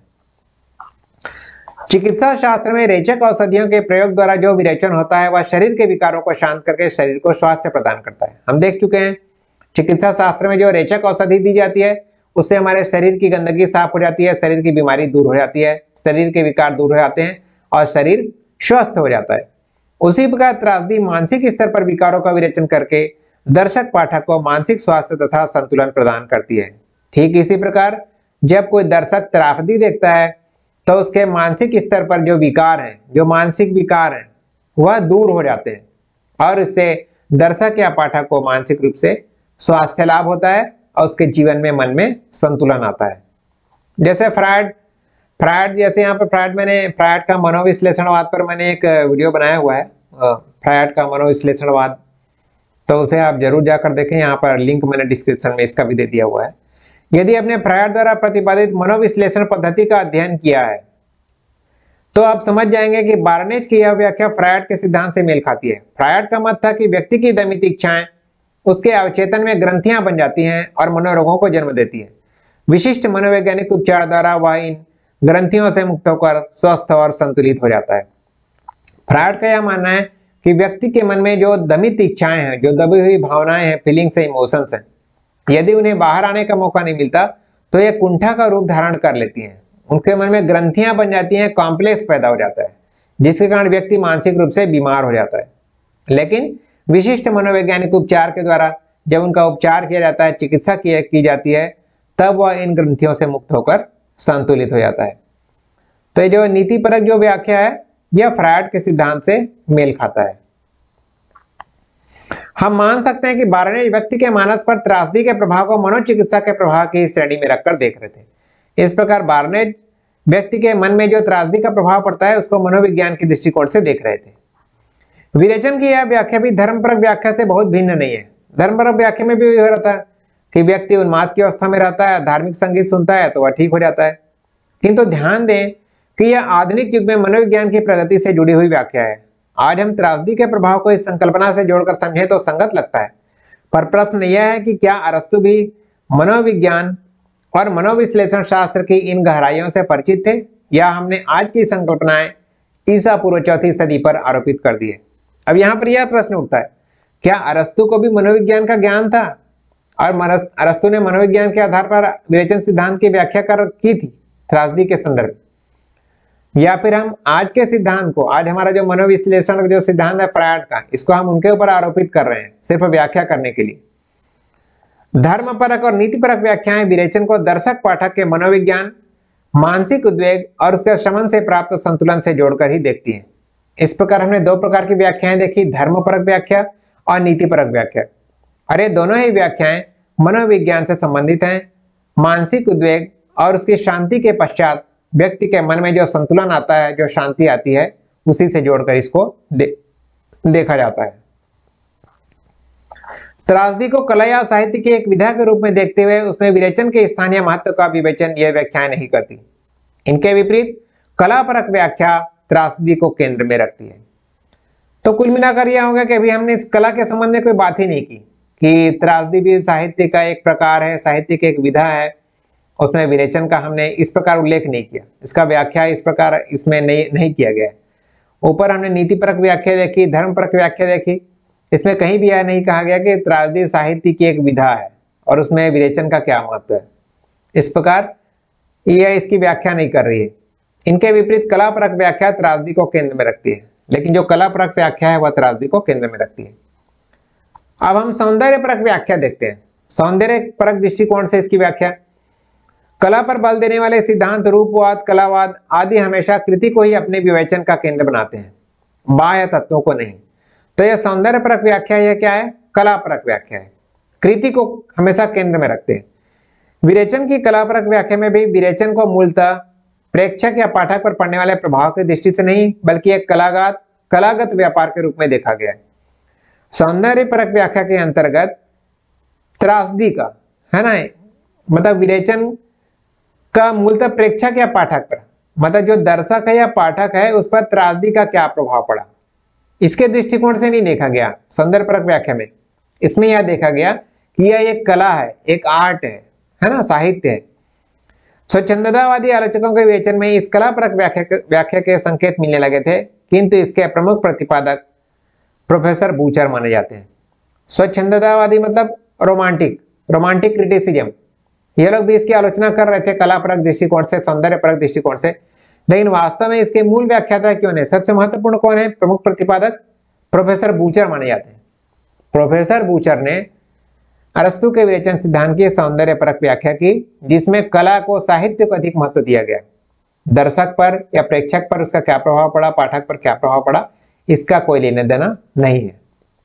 चिकित्सा शास्त्र में रेचक औषधियों के प्रयोग द्वारा जो विरेचन होता है वह शरीर के विकारों को शांत करके शरीर को स्वास्थ्य प्रदान करता है। हम देख चुके हैं चिकित्सा शास्त्र में जो रेचक औषधि दी जाती है उससे हमारे शरीर की गंदगी साफ हो जाती है, शरीर की बीमारी दूर हो जाती है, शरीर के विकार दूर हो जाते हैं और शरीर स्वस्थ हो जाता है। उसी प्रकार त्रासदी मानसिक स्तर पर विकारों का विरेचन करके दर्शक पाठक को मानसिक स्वास्थ्य तथा संतुलन प्रदान करती है। ठीक इसी प्रकार जब कोई दर्शक त्रासदी देखता है तो उसके मानसिक स्तर पर जो विकार हैं, जो मानसिक विकार हैं, वह दूर हो जाते हैं और इससे दर्शक या पाठक को मानसिक रूप से स्वास्थ्य लाभ होता है और उसके जीवन में, मन में संतुलन आता है। जैसे फ्रायड जैसे यहाँ पर फ्रायड का मनोविश्लेषणवाद पर मैंने एक वीडियो बनाया हुआ है, फ्रायड का मनोविश्लेषणवाद, तो उसे आप जरूर जाकर देखें। यहाँ पर लिंक मैंने डिस्क्रिप्शन में इसका भी दे दिया हुआ है। यदि आपने फ्रायड द्वारा प्रतिपादित मनोविश्लेषण पद्धति का अध्ययन किया है तो आप समझ जाएंगे कि बार्नेज की यह व्याख्या फ्रायड के सिद्धांत से मेल खाती है। फ्रायड का मत था कि व्यक्ति की दमित इच्छाएं उसके अवचेतन में ग्रंथियां बन जाती हैं और मनोरोगों को जन्म देती है। विशिष्ट मनोवैज्ञानिक उपचार द्वारा वह इन ग्रंथियों से मुक्त होकर स्वस्थ और संतुलित हो जाता है। फ्रायड का यह मानना है कि व्यक्ति के मन में जो दमित इच्छाएं हैं, जो दबी हुई भावनाएं हैं, फीलिंग्स हैं, इमोशंस हैं, यदि उन्हें बाहर आने का मौका नहीं मिलता तो ये कुंठा का रूप धारण कर लेती हैं। उनके मन में ग्रंथियां बन जाती हैं, कॉम्प्लेक्स पैदा हो जाता है, जिसके कारण व्यक्ति मानसिक रूप से बीमार हो जाता है। लेकिन विशिष्ट मनोवैज्ञानिक उपचार के द्वारा जब उनका उपचार किया जाता है, चिकित्सा की जाती है, तब वह इन ग्रंथियों से मुक्त होकर संतुलित हो जाता है। तो ये जो नीतिपरक जो व्याख्या है यह फ्रायड के सिद्धांत से मेल खाता है। हम मान सकते हैं कि बार्नेज व्यक्ति के मानस पर त्रासदी के प्रभाव को मनोचिकित्सा के प्रभाव की श्रेणी में रखकर देख रहे थे। इस प्रकार बार्नेज व्यक्ति के मन में जो त्रासदी का प्रभाव पड़ता है उसको मनोविज्ञान के दृष्टिकोण से देख रहे थे। विरेचन की यह व्याख्या भी धर्मपरक व्याख्या से बहुत भिन्न नहीं है। धर्मपरक व्याख्या में भी यह रहता है कि व्यक्ति उन्माद की अवस्था में रहता है, धार्मिक संगीत सुनता है तो वह ठीक हो जाता है। किंतु ध्यान दें कि यह आधुनिक युग में मनोविज्ञान की प्रगति से जुड़ी हुई व्याख्या है। आज हम त्रासदी के प्रभाव को इस संकल्पना से जोड़कर समझें तो संगत लगता है, पर प्रश्न यह है कि क्या अरस्तु भी मनोविज्ञान और मनोविश्लेषण शास्त्र की इन गहराइयों से परिचित थे, या हमने आज की संकल्पनाएं ईसा पूर्व 4वीं सदी पर आरोपित कर दी है। अब यहाँ पर यह प्रश्न उठता है, क्या अरस्तु को भी मनोविज्ञान का ज्ञान था और अरस्तु ने मनोविज्ञान के आधार पर विरेचन सिद्धांत की व्याख्या की थी त्रासदी के संदर्भ, या फिर हम आज के सिद्धांत को, आज हमारा जो मनोविश्लेषण जो सिद्धांत है फ्रायड का, इसको हम उनके ऊपर आरोपित कर रहे हैं सिर्फ व्याख्या करने के लिए। धर्मपरक और नीतिपरक व्याख्याएं विरेचन को दर्शक पाठक के मनोविज्ञान, मानसिक उद्वेग और उसके शमन से प्राप्त संतुलन से जोड़कर ही देखती हैं। इस प्रकार हमने दो प्रकार की व्याख्याएं देखी, धर्मपरक व्याख्या और नीतिपरक व्याख्या। अरे दोनों ही व्याख्याएं मनोविज्ञान से संबंधित हैं। मानसिक उद्वेग और उसकी शांति के पश्चात व्यक्ति के मन में जो संतुलन आता है, जो शांति आती है, उसी से जोड़कर इसको देखा जाता है। त्रासदी को कला या साहित्य की एक विधा के रूप में देखते हुए उसमें विरेचन के स्थानीय महत्व का विवेचन यह व्याख्याएं नहीं करती। इनके विपरीत कलापरक व्याख्या त्रासदी को केंद्र में रखती है। तो कुल मिलाकर यह होगा कि अभी हमने इस कला के संबंध में कोई बात ही नहीं की कि त्रासदी भी साहित्य का एक प्रकार है, साहित्य की एक विधा है, उसमें विरेचन का हमने इस प्रकार उल्लेख नहीं किया, इसका व्याख्या इस प्रकार इसमें नहीं किया गया है। ऊपर हमने नीतिपरक व्याख्या देखी, धर्मपरक व्याख्या देखी, इसमें कहीं भी यह नहीं कहा गया कि त्रासदी साहित्य की एक विधा है और उसमें विरेचन का क्या महत्व है। इस प्रकार यह इसकी व्याख्या नहीं कर रही है। इनके विपरीत कलापरक व्याख्या त्रासदी को केंद्र में रखती है, लेकिन जो कलापरक व्याख्या है वह त्रासदी को केंद्र में रखती है। अब हम सौंदर्यपरक व्याख्या देखते हैं। सौंदर्यपरक दृष्टिकोण से इसकी व्याख्या, कला पर बल देने वाले सिद्धांत रूपवाद, कलावाद आदि हमेशा कृति को ही अपने विवेचन का केंद्र बनाते हैं, बाह्य तत्वों को नहीं। तो यह सौंदर्यपरक व्याख्या यह क्या है? कलापरक व्याख्या है, कृति को हमेशा केंद्र में रखते हैं। विरेचन की कलापरक व्याख्या में भी विरेचन को मूलतः प्रेक्षक या पाठक पर पड़ने वाले प्रभाव की दृष्टि से नहीं, बल्कि एक कलागत व्यापार के रूप में देखा गया है। सौंदर्यपरक व्याख्या के अंतर्गत त्रासदी का है ना, मतलब विरेचन का मूलतः प्रेक्षक या पाठक पर, मतलब जो दर्शक है या पाठक है उस पर त्रासदी का क्या प्रभाव पड़ा, इसके दृष्टिकोण से नहीं देखा गया सौंदर्यपरक व्याख्या में। इसमें यह देखा गया कि यह एक कला है, एक आर्ट है ना, साहित्य है। स्वच्छंदतावादी आलोचकों के विवेचन में इस कलापरक व्याख्या के संकेत मिलने लगे थे, किंतु इसके प्रमुख प्रतिपादक प्रोफेसर बूचर माने जाते हैं। स्वच्छंदतावादी मतलब रोमांटिक क्रिटिसिज्म, ये लोग भी इसकी आलोचना कर रहे थे कलापरक दृष्टिकोण से, सौंदर्यपरक दृष्टिकोण से, लेकिन वास्तव में इसके मूल व्याख्याता क्यों नहीं, सबसे महत्वपूर्ण कौन है? प्रमुख प्रतिपादक प्रोफेसर बूचर माने जाते हैं। प्रोफेसर बूचर ने अरस्तु के विवेचन सिद्धांत की सौंदर्यपरक व्याख्या की, जिसमें कला को साहित्य को अधिक महत्व दिया गया। दर्शक पर या प्रेक्षक पर उसका क्या प्रभाव पड़ा, पाठक पर क्या प्रभाव पड़ा, इसका कोई लेना देना नहीं है।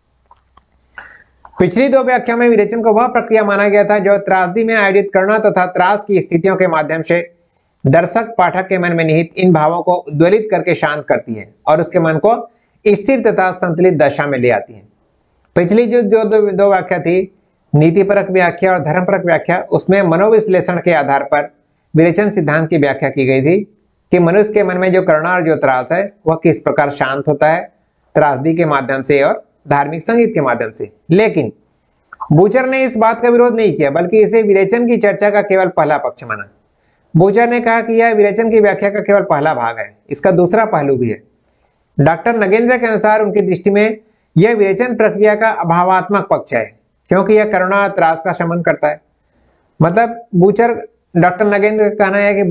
पिछली दो व्याख्या में विरेचन को वह प्रक्रिया माना गया था जो त्रासदी में आयोजित करुणा तथा त्रास की स्थितियों के माध्यम से दर्शक पाठक के मन में निहित इन भावों को उद्वेलित करके शांत करती है और उसके मन को स्थिर तथा संतुलित दशा में ले आती है। पिछली जो दो व्याख्या थी, नीतिपरक व्याख्या और धर्मपरक व्याख्या, उसमें मनोविश्लेषण के आधार पर विरेचन सिद्धांत की व्याख्या की गई थी कि मनुष्य के मन में जो करुणा और जो त्रास है वह किस प्रकार शांत होता है, त्रासदी के माध्यम से और धार्मिक संगीत के माध्यम से। लेकिन बूचर ने इस बात का विरोध नहीं किया, बल्कि इसे विरेचन की चर्चा का केवल पहला पक्ष माना। बूचर ने कहा कि यह विरेचन की व्याख्या का केवल पहला भाग है, इसका दूसरा पहलू भी है। डॉक्टर नगेंद्र के अनुसार उनकी दृष्टि में यह विरेचन प्रक्रिया का अभावात्मक पक्ष है, क्योंकि यह करुणा और त्रास का शमन करता है। मतलब डॉक्टर नगेंद्र का कहना है कि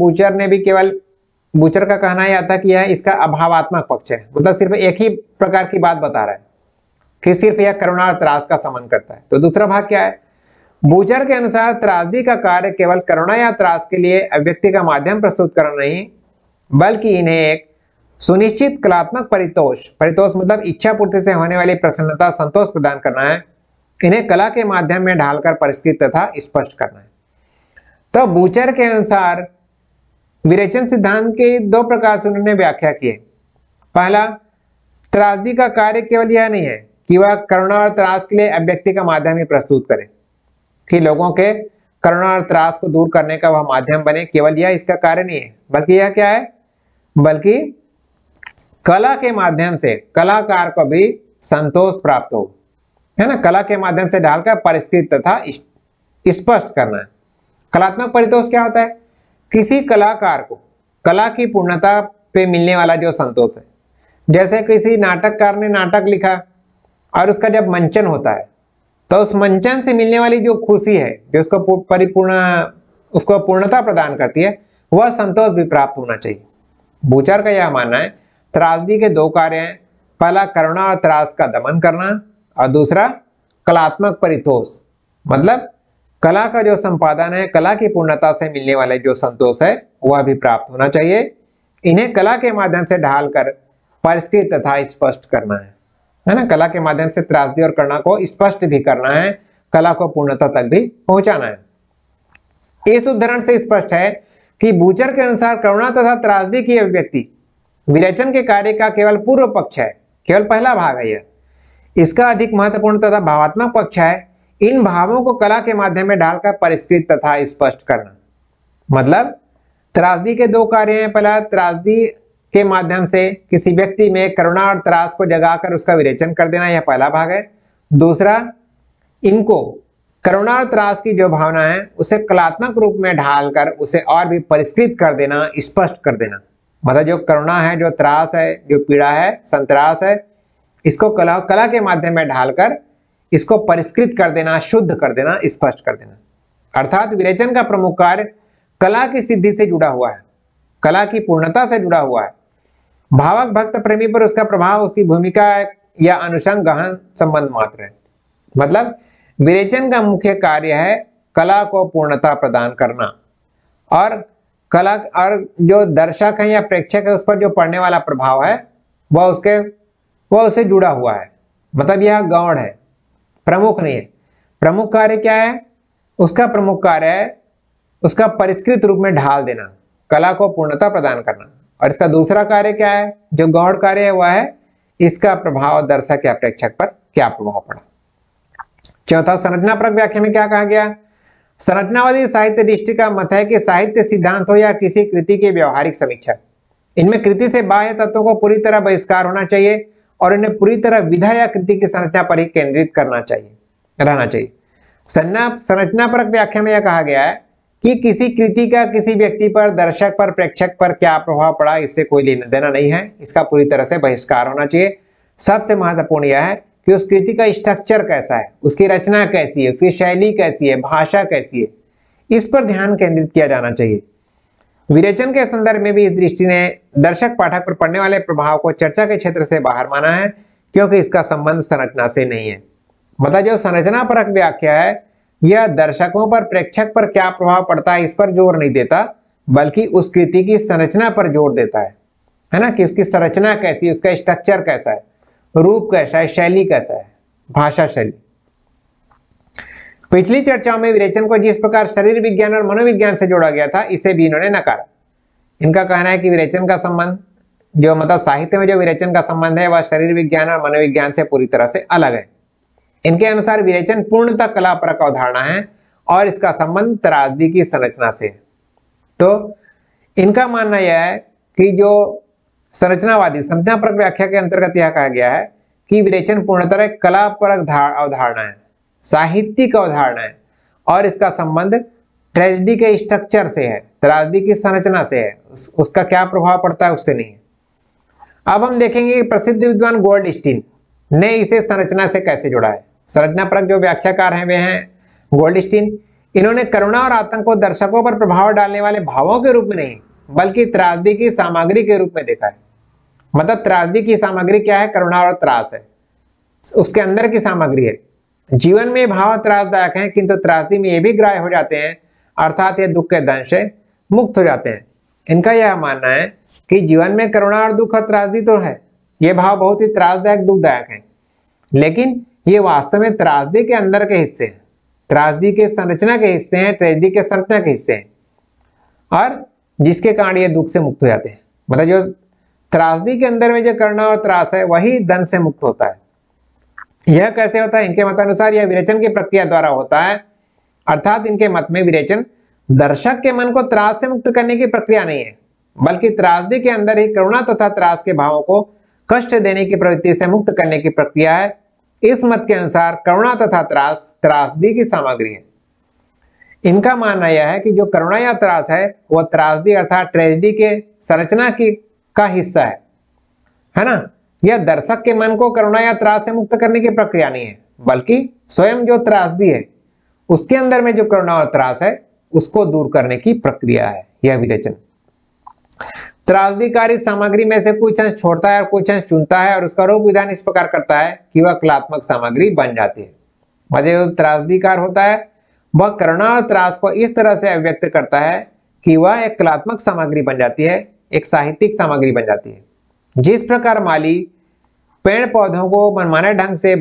बूचर का कहना यह था कि यह इसका अभावात्मक पक्ष है, मतलब सिर्फ एक ही प्रकार की बात बता रहा है कि सिर्फ यह करुणा और त्रास का शमन करता है। तो दूसरा भाग क्या है? बूचर के अनुसार त्रासदी का कार्य केवल करुणा या त्रास के लिए अभिव्यक्ति का माध्यम प्रस्तुत करना नहीं, बल्कि इन्हें एक सुनिश्चित कलात्मक परितोष मतलब इच्छा पूर्ति से होने वाली प्रसन्नता, संतोष प्रदान करना है। इन्हें कला के माध्यम में ढालकर परिष्कृत तथा स्पष्ट करना है। तो बूचर के अनुसार विरेचन सिद्धांत के दो प्रकार से उन्होंने व्याख्या की है। पहला, त्रासदी का कार्य केवल यह नहीं है कि वह करुणा और त्रास के लिए अभिव्यक्ति का माध्यम ही प्रस्तुत करे, कि लोगों के करुणा और त्रास को दूर करने का वह माध्यम बने, केवल यह इसका कार्य नहीं है, बल्कि यह क्या है? बल्कि कला के माध्यम से कलाकार को भी संतोष प्राप्त हो, है ना, कला के माध्यम से ढालकर परिष्कृत तथा स्पष्ट करना है। कलात्मक परितोष क्या होता है? किसी कलाकार को कला की पूर्णता पे मिलने वाला जो संतोष है। जैसे किसी नाटककार ने नाटक लिखा और उसका जब मंचन होता है तो उस मंचन से मिलने वाली जो खुशी है, जो उसको पूर्णता प्रदान करती है, वह संतोष भी प्राप्त होना चाहिए। बूचर का यह मानना है त्रासदी के दो कार्य हैं, पहला करुणा और त्रास का दमन करना और दूसरा कलात्मक परितोष, मतलब कला का जो संपादन है, कला की पूर्णता से मिलने वाले जो संतोष है वह भी प्राप्त होना चाहिए। इन्हें कला के माध्यम से ढालकर परिष्कृत तथा स्पष्ट करना है ना, कला के माध्यम से त्रासदी और करुणा को स्पष्ट भी करना है, कला को पूर्णता तक भी पहुंचाना है। इस उदाहरण से स्पष्ट है कि बूचर के अनुसार करुणा तथा त्रासदी की अभिव्यक्ति विरेचन के कार्य का केवल पूर्व पक्ष है, केवल पहला भाग है यह। इसका अधिक महत्वपूर्ण तथा भावात्मक पक्ष है इन भावों को कला के माध्यम में डालकर परिष्कृत तथा स्पष्ट करना। मतलब त्रासदी के दो कार्य हैं, पहला त्रासदी के माध्यम से किसी व्यक्ति में करुणा और त्रास को जगाकर उसका विरेचन कर देना, यह पहला भाग है। दूसरा, इनको करुणा और त्रास की जो भावना है उसे कलात्मक रूप में ढालकर उसे और भी परिष्कृत कर देना, स्पष्ट कर देना। मतलब जो करुणा है, जो त्रास है, जो पीड़ा है, संत्रास है, इसको कला के माध्यम में ढालकर इसको परिष्कृत कर देना, शुद्ध कर देना, स्पष्ट कर देना। अर्थात विरेचन का प्रमुख कार्य कला की सिद्धि से जुड़ा हुआ है, कला की पूर्णता से जुड़ा हुआ है। भावक भक्त प्रेमी पर उसका प्रभाव उसकी भूमिका या अनुषंग गहन संबंध मात्र है। मतलब विरेचन का मुख्य कार्य है कला को पूर्णता प्रदान करना, और कला और जो दर्शक है या प्रेक्षक है उस पर जो पड़ने वाला प्रभाव है वह उससे जुड़ा हुआ है। मतलब यह गौण है, प्रमुख नहीं है। प्रमुख कार्य क्या है? उसका प्रमुख कार्य है उसका परिष्कृत रूप में ढाल देना, कला को पूर्णता प्रदान करना। और इसका दूसरा कार्य क्या है? जो गौण कार्य है वह है इसका प्रभाव दर्शक या प्रेक्षक पर क्या प्रभाव पड़ा। चौथा, संरचनापरक व्याख्या में क्या कहा गया? संरचनावादी साहित्य दृष्टि का मत है कि साहित्य सिद्धांत हो या किसी कृति की व्यवहारिक समीक्षा, इनमें कृति से बाह्य तत्वों को पूरी तरह बहिष्कार होना चाहिए और इन्हें पूरी तरह विधा या कृति की संरचना पर ही केंद्रित रहना चाहिए। संरचनापरक व्याख्या में यह कहा गया है कि किसी कृति का किसी व्यक्ति पर, दर्शक पर, प्रेक्षक पर क्या प्रभाव पड़ा इससे कोई लेना देना नहीं है, इसका पूरी तरह से बहिष्कार होना चाहिए। सबसे महत्वपूर्ण यह है कि उस कृति का स्ट्रक्चर कैसा है, उसकी रचना कैसी है, उसकी शैली कैसी है, भाषा कैसी है, इस पर ध्यान केंद्रित किया जाना चाहिए। विरेचन के संदर्भ में भी इस दृष्टि ने दर्शक पाठक पर पड़ने वाले प्रभाव को चर्चा के क्षेत्र से बाहर माना है, क्योंकि इसका संबंध संरचना से नहीं है। मतलब जो संरचनापरक व्याख्या है यह दर्शकों पर, प्रेक्षक पर क्या प्रभाव पड़ता है इस पर जोर नहीं देता, बल्कि उस कृति की संरचना पर जोर देता है ना, कि उसकी संरचना कैसी है, उसका स्ट्रक्चर कैसा है, रूप कैसा है, शैली कैसा है, भाषा शैली। पिछली चर्चाओं में विरेचन को जिस प्रकार शरीर विज्ञान और मनोविज्ञान से जोड़ा गया था, इसे भी इन्होंने नकारा। इनका कहना है कि विरेचन का संबंध जो मतलब साहित्य में जो विरेचन का संबंध है वह शरीर विज्ञान और मनोविज्ञान से पूरी तरह से अलग है। इनके अनुसार विरेचन पूर्णतः कलापरक अवधारणा है और इसका संबंध त्रासदी की संरचना से। तो इनका मानना यह है कि जो संरचनापरक व्याख्या के अंतर्गत यह कहा गया है कि विरेचन पूर्णतः कलापरक अवधारणा है, साहित्यिक अवधारणा है, और इसका संबंध ट्रेजेडी के स्ट्रक्चर से है, त्रासदी की संरचना से है, उसका क्या प्रभाव पड़ता है उससे नहीं है। अब हम देखेंगे कि प्रसिद्ध विद्वान गोल्डस्टीन ने इसे संरचना से कैसे जोड़ा है। संरचनापरक जो व्याख्याकार हैं वे हैं गोल्डस्टीन। इन्होंने करुणा और आतंक को दर्शकों पर प्रभाव डालने वाले भावों के रूप में नहीं, बल्कि त्रासदी की सामग्री के रूप में देखा है। मतलब त्रासदी की सामग्री क्या है? करुणा और त्रास है, उसके अंदर की सामग्री है। जीवन में भाव त्रासदायक हैं, किंतु त्रासदी में ये भी ग्राह्य हो जाते हैं, अर्थात ये दुख के दंश से मुक्त हो जाते हैं। इनका यह मानना है कि जीवन में करुणा और दुख और त्रासदी तो है, ये भाव बहुत ही त्रासदायक, दुखदायक हैं, लेकिन ये वास्तव में त्रासदी के अंदर के हिस्से हैं, त्रासदी के संरचना के हिस्से हैं, ट्रेजेडी के संरचना के हिस्से हैं, और जिसके कारण ये दुख से मुक्त हो जाते हैं। मतलब जो त्रासदी के अंदर में जो करुणा और त्रास है वही दंड से मुक्त होता है। यह कैसे होता है? इनके मतानुसार यह विरेचन की प्रक्रिया द्वारा होता है, अर्थात इनके मत में विरेचन दर्शक के मन को त्रास से मुक्त करने की प्रक्रिया नहीं है, बल्कि त्रासदी के अंदर ही करुणा तथा त्रास के भावों को कष्ट देने की प्रवृत्ति से मुक्त करने की प्रक्रिया है। इस मत के अनुसार करुणा तथा त्रास त्रासदी की सामग्री है। इनका मानना यह है कि जो करुणा या त्रास है वह त्रासदी अर्थात ट्रेजेडी के संरचना की का हिस्सा है ना। यह दर्शक के मन को करुणा या त्रास से मुक्त करने की प्रक्रिया नहीं है, बल्कि स्वयं जो त्रासदी है उसके अंदर में जो करुणा और त्रास है उसको दूर करने की प्रक्रिया है यह विरेचन। त्रासदीकारी सामग्री में से कुछ अंश छोड़ता है और कुछ अंश चुनता है, और उसका रूप विधान इस प्रकार करता है कि वह कलात्मक सामग्री बन जाती है। मतलब जो त्रासदीकार होता है वह करुणा और त्रास को इस तरह से अभिव्यक्त करता है कि वह एक कलात्मक सामग्री बन जाती है, एक साहित्यिक सामग्री बन जाती है। जिस प्रकार माली पेड़ पौधों को मनमाने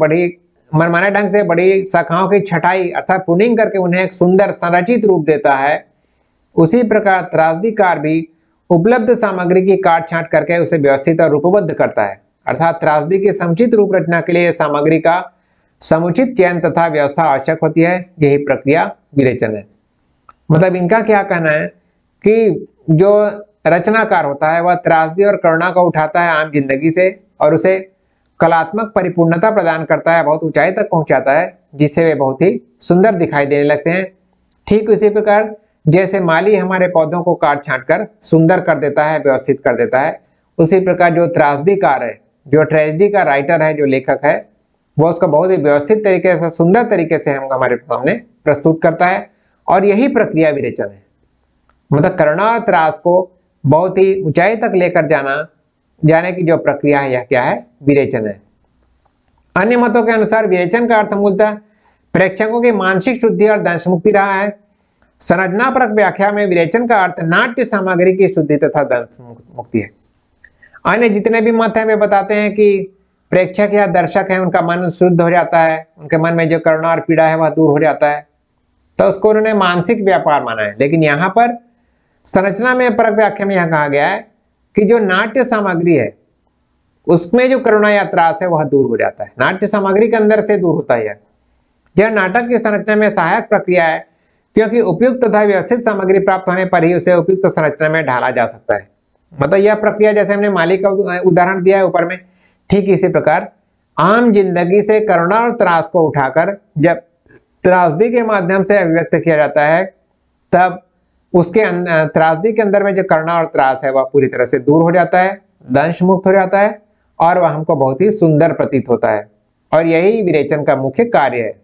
ढंग से बड़ी शाखाओं की छटाई अर्थात प्रूनिंग करके उन्हें एक सुंदर संरचित रूप देता है, उसी प्रकार त्रासदीकार भी उपलब्ध सामग्री की काट छांट करके उसे व्यवस्थित और रूपबद्ध करता है। अर्थात त्रासदी की समुचित रूप रचना के लिए सामग्री का समुचित चयन तथा व्यवस्था आवश्यक होती है। यही प्रक्रिया विरेचन है। मतलब इनका क्या कहना है कि जो रचनाकार होता है वह त्रासदी और करुणा को उठाता है आम जिंदगी से और उसे कलात्मक परिपूर्णता प्रदान करता है, बहुत ऊंचाई तक पहुंचाता है, जिससे वे बहुत ही सुंदर दिखाई देने लगते हैं। ठीक उसी प्रकार जैसे माली हमारे पौधों को काट छांट कर सुंदर कर देता है, व्यवस्थित कर देता है, उसी प्रकार जो त्रासदीकार है, जो ट्रेजेडी का राइटर है, जो लेखक है, वो उसको बहुत ही व्यवस्थित तरीके से, सुंदर तरीके से हम हमारे सामने प्रस्तुत करता है। और यही प्रक्रिया विरेचन है। मतलब करुणा और त्रास को बहुत ही ऊंचाई तक लेकर जाने की जो प्रक्रिया है, यह क्या है? विरेचन है। अन्य मतों के अनुसार विरेचन का अर्थ मूलतः प्रेक्षकों की मानसिक शुद्धि और दंश मुक्ति रहा है। संरचनापरक व्याख्या में विरेचन का अर्थ नाट्य सामग्री की शुद्धि तथा दंश मुक्ति है। अन्य जितने भी मत हैं वे बताते हैं कि प्रेक्षक या दर्शक है, उनका मन शुद्ध हो जाता है, उनके मन में जो करुणा और पीड़ा है वह दूर हो जाता है, तो उसको उन्होंने मानसिक व्यापार माना है। लेकिन यहाँ पर संरचना में परक व्याख्या में यह कहा गया है कि जो नाट्य सामग्री है उसमें जो करुणा या त्रास है वह दूर हो जाता है, नाट्य सामग्री के अंदर से दूर होता है। यह नाटक की संरचना में सहायक प्रक्रिया है, क्योंकि उपयुक्त तथा व्यवस्थित सामग्री प्राप्त होने पर ही उसे उपयुक्त संरचना में ढाला जा सकता है। मतलब यह प्रक्रिया, जैसे हमने माली का उदाहरण दिया है ऊपर में, ठीक इसी प्रकार आम जिंदगी से करुणा और त्रास को उठाकर जब त्रासदी के माध्यम से अभिव्यक्त किया जाता है, तब उसके त्रासदी के अंदर में जो करुणा और त्रास है वह पूरी तरह से दूर हो जाता है, दंश मुक्त हो जाता है और वह हमको बहुत ही सुंदर प्रतीत होता है। और यही विरेचन का मुख्य कार्य है।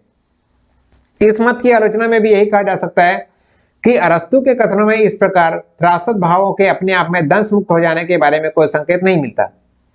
इस मत की आलोचना में भी यही कहा जा सकता है कि अरस्तु के कथनों में इस प्रकार त्रासद भावों के अपने आप में दंश मुक्त हो जाने के बारे में कोई संकेत नहीं मिलता।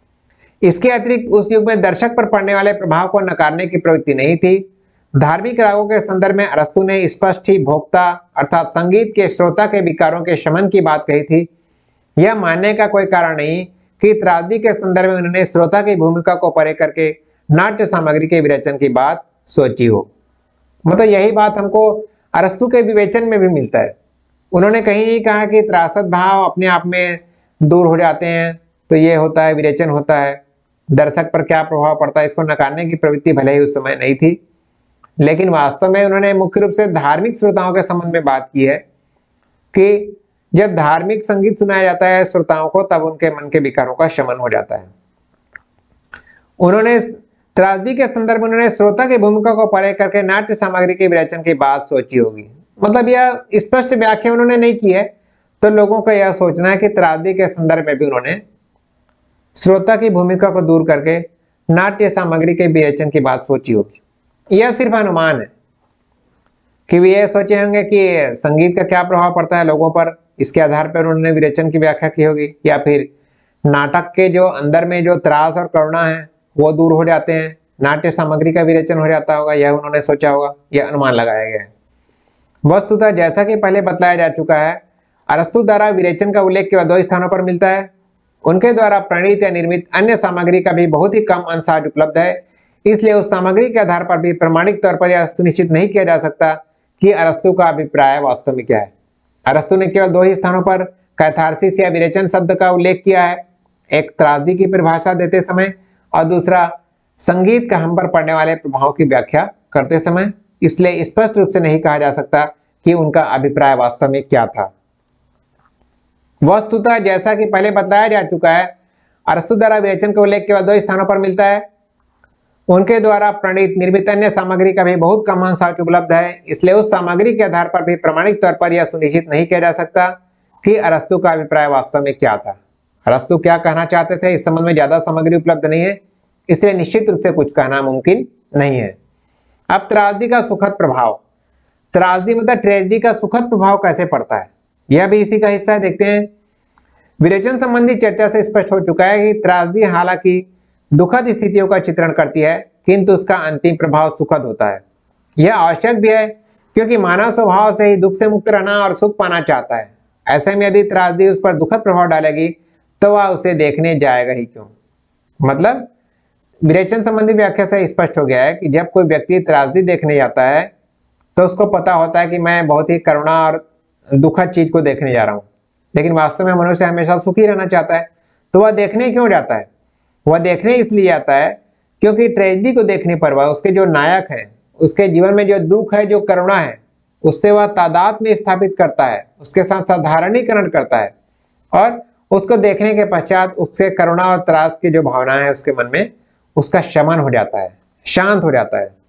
इसके अतिरिक्त उस युग में दर्शक पर पड़ने वाले प्रभाव को नकारने की प्रवृत्ति नहीं थी। धार्मिक रागों के संदर्भ में अरस्तु ने स्पष्ट ही भोक्ता अर्थात संगीत के श्रोता के विकारों के शमन की बात कही थी। यह मानने का कोई कारण नहीं कि त्रासदी के संदर्भ में उन्होंने श्रोता की भूमिका को परे करके नाट्य सामग्री के विरेचन की बात सोची हो। मतलब यही बात हमको अरस्तु के विवेचन में भी मिलता है। उन्होंने कहीं नहीं कहा कि त्रासद भाव अपने आप में दूर हो जाते हैं तो ये होता है, विरेचन होता है, दर्शक पर क्या प्रभाव पड़ता है, इसको नकारने की प्रवृत्ति भले ही उस समय नहीं थी। लेकिन वास्तव में उन्होंने मुख्य रूप से धार्मिक श्रोताओं के संबंध में बात की है कि जब धार्मिक संगीत सुनाया जाता है श्रोताओं को, तब उनके मन के विकारों का शमन हो जाता है। उन्होंने त्रासदी के संदर्भ में उन्होंने श्रोता की भूमिका को परे करके नाट्य सामग्री के विरेचन की बात सोची होगी। मतलब यह स्पष्ट व्याख्या उन्होंने नहीं की है, तो लोगों का यह सोचना है कि त्रासदी के संदर्भ में भी उन्होंने श्रोता की भूमिका को दूर करके नाट्य सामग्री के विरेचन की बात सोची होगी। यह सिर्फ अनुमान है कि वे यह सोचे होंगे कि संगीत का क्या प्रभाव पड़ता है लोगों पर, इसके आधार पर उन्होंने विरेचन की व्याख्या की होगी, या फिर नाटक के जो अंदर में जो त्रास और करुणा है वो दूर हो जाते हैं, नाट्य सामग्री का विरेचन हो जाता होगा, यह उन्होंने सोचा होगा। यह अनुमान लगाया गया है। वस्तुतः जैसा कि पहले बतलाया जा चुका है, अरस्तु द्वारा विरेचन का उल्लेख केवल 2 स्थानों पर मिलता है। उनके द्वारा प्रणीत या निर्मित अन्य सामग्री का भी बहुत ही कम अंश आज उपलब्ध है। इसलिए उस सामग्री के आधार पर भी प्रमाणिक तौर पर यह सुनिश्चित नहीं किया जा सकता कि अरस्तु का अभिप्राय वास्तव में क्या है। अरस्तु ने केवल 2 ही स्थानों पर कैथारसिस या विरेचन शब्द का उल्लेख किया है, एक त्रासदी की परिभाषा देते समय और दूसरा संगीत का हम पर पड़ने वाले प्रभाव की व्याख्या करते समय। इसलिए स्पष्ट रूप से नहीं कहा जा सकता कि उनका अभिप्राय वास्तव में क्या था। वस्तुतः जैसा कि पहले बताया जा चुका है, अरस्तु द्वारा विरेचन का उल्लेख केवल 2 स्थानों पर मिलता है। उनके द्वारा प्रणीत निर्मित अन्य सामग्री का भी बहुत कम अंश आज उपलब्ध है। इसलिए उस सामग्री के आधार पर भी प्रमाणिक तौर पर यह सुनिश्चित नहीं किया जा सकता कि अरस्तु का अभिप्राय वास्तव में क्या था। अरस्तु क्या कहना चाहते थे, इस संबंध में ज्यादा सामग्री उपलब्ध नहीं है, इसलिए निश्चित रूप से कुछ कहना मुमकिन नहीं है। अब त्रासदी का सुखद प्रभाव, त्रासदी मतलब ट्रेजेडी का सुखद प्रभाव कैसे पड़ता है, यह भी इसी का हिस्सा है। देखते हैं। विरेचन संबंधी चर्चा से स्पष्ट हो चुका है कि त्रासदी हालांकि दुखद स्थितियों का चित्रण करती है, किंतु उसका अंतिम प्रभाव सुखद होता है। यह आवश्यक भी है, क्योंकि मानव स्वभाव से ही दुख से मुक्त रहना और सुख पाना चाहता है। ऐसे में यदि त्रासदी उस पर दुखद प्रभाव डालेगी तो वह उसे देखने जाएगा ही क्यों। मतलब विरेचन संबंधी व्याख्या से स्पष्ट हो गया है कि जब कोई व्यक्ति त्रासदी देखने जाता है तो उसको पता होता है कि मैं बहुत ही करुणा और दुखद चीज को देखने जा रहा हूँ, लेकिन वास्तव में मनुष्य हमेशा सुखी रहना चाहता है। तो वह देखने क्यों जाता है? वह देखने इसलिए जाता है क्योंकि ट्रेजेडी को देखने पर वह उसके जो नायक है, उसके जीवन में जो दुख है, जो करुणा है, उससे वह तादाद में स्थापित करता है, उसके साथ साधारणीकरण करता है और उसको देखने के पश्चात उससे करुणा और त्रास की जो भावना है उसके मन में, उसका शमन हो जाता है, शांत हो जाता है।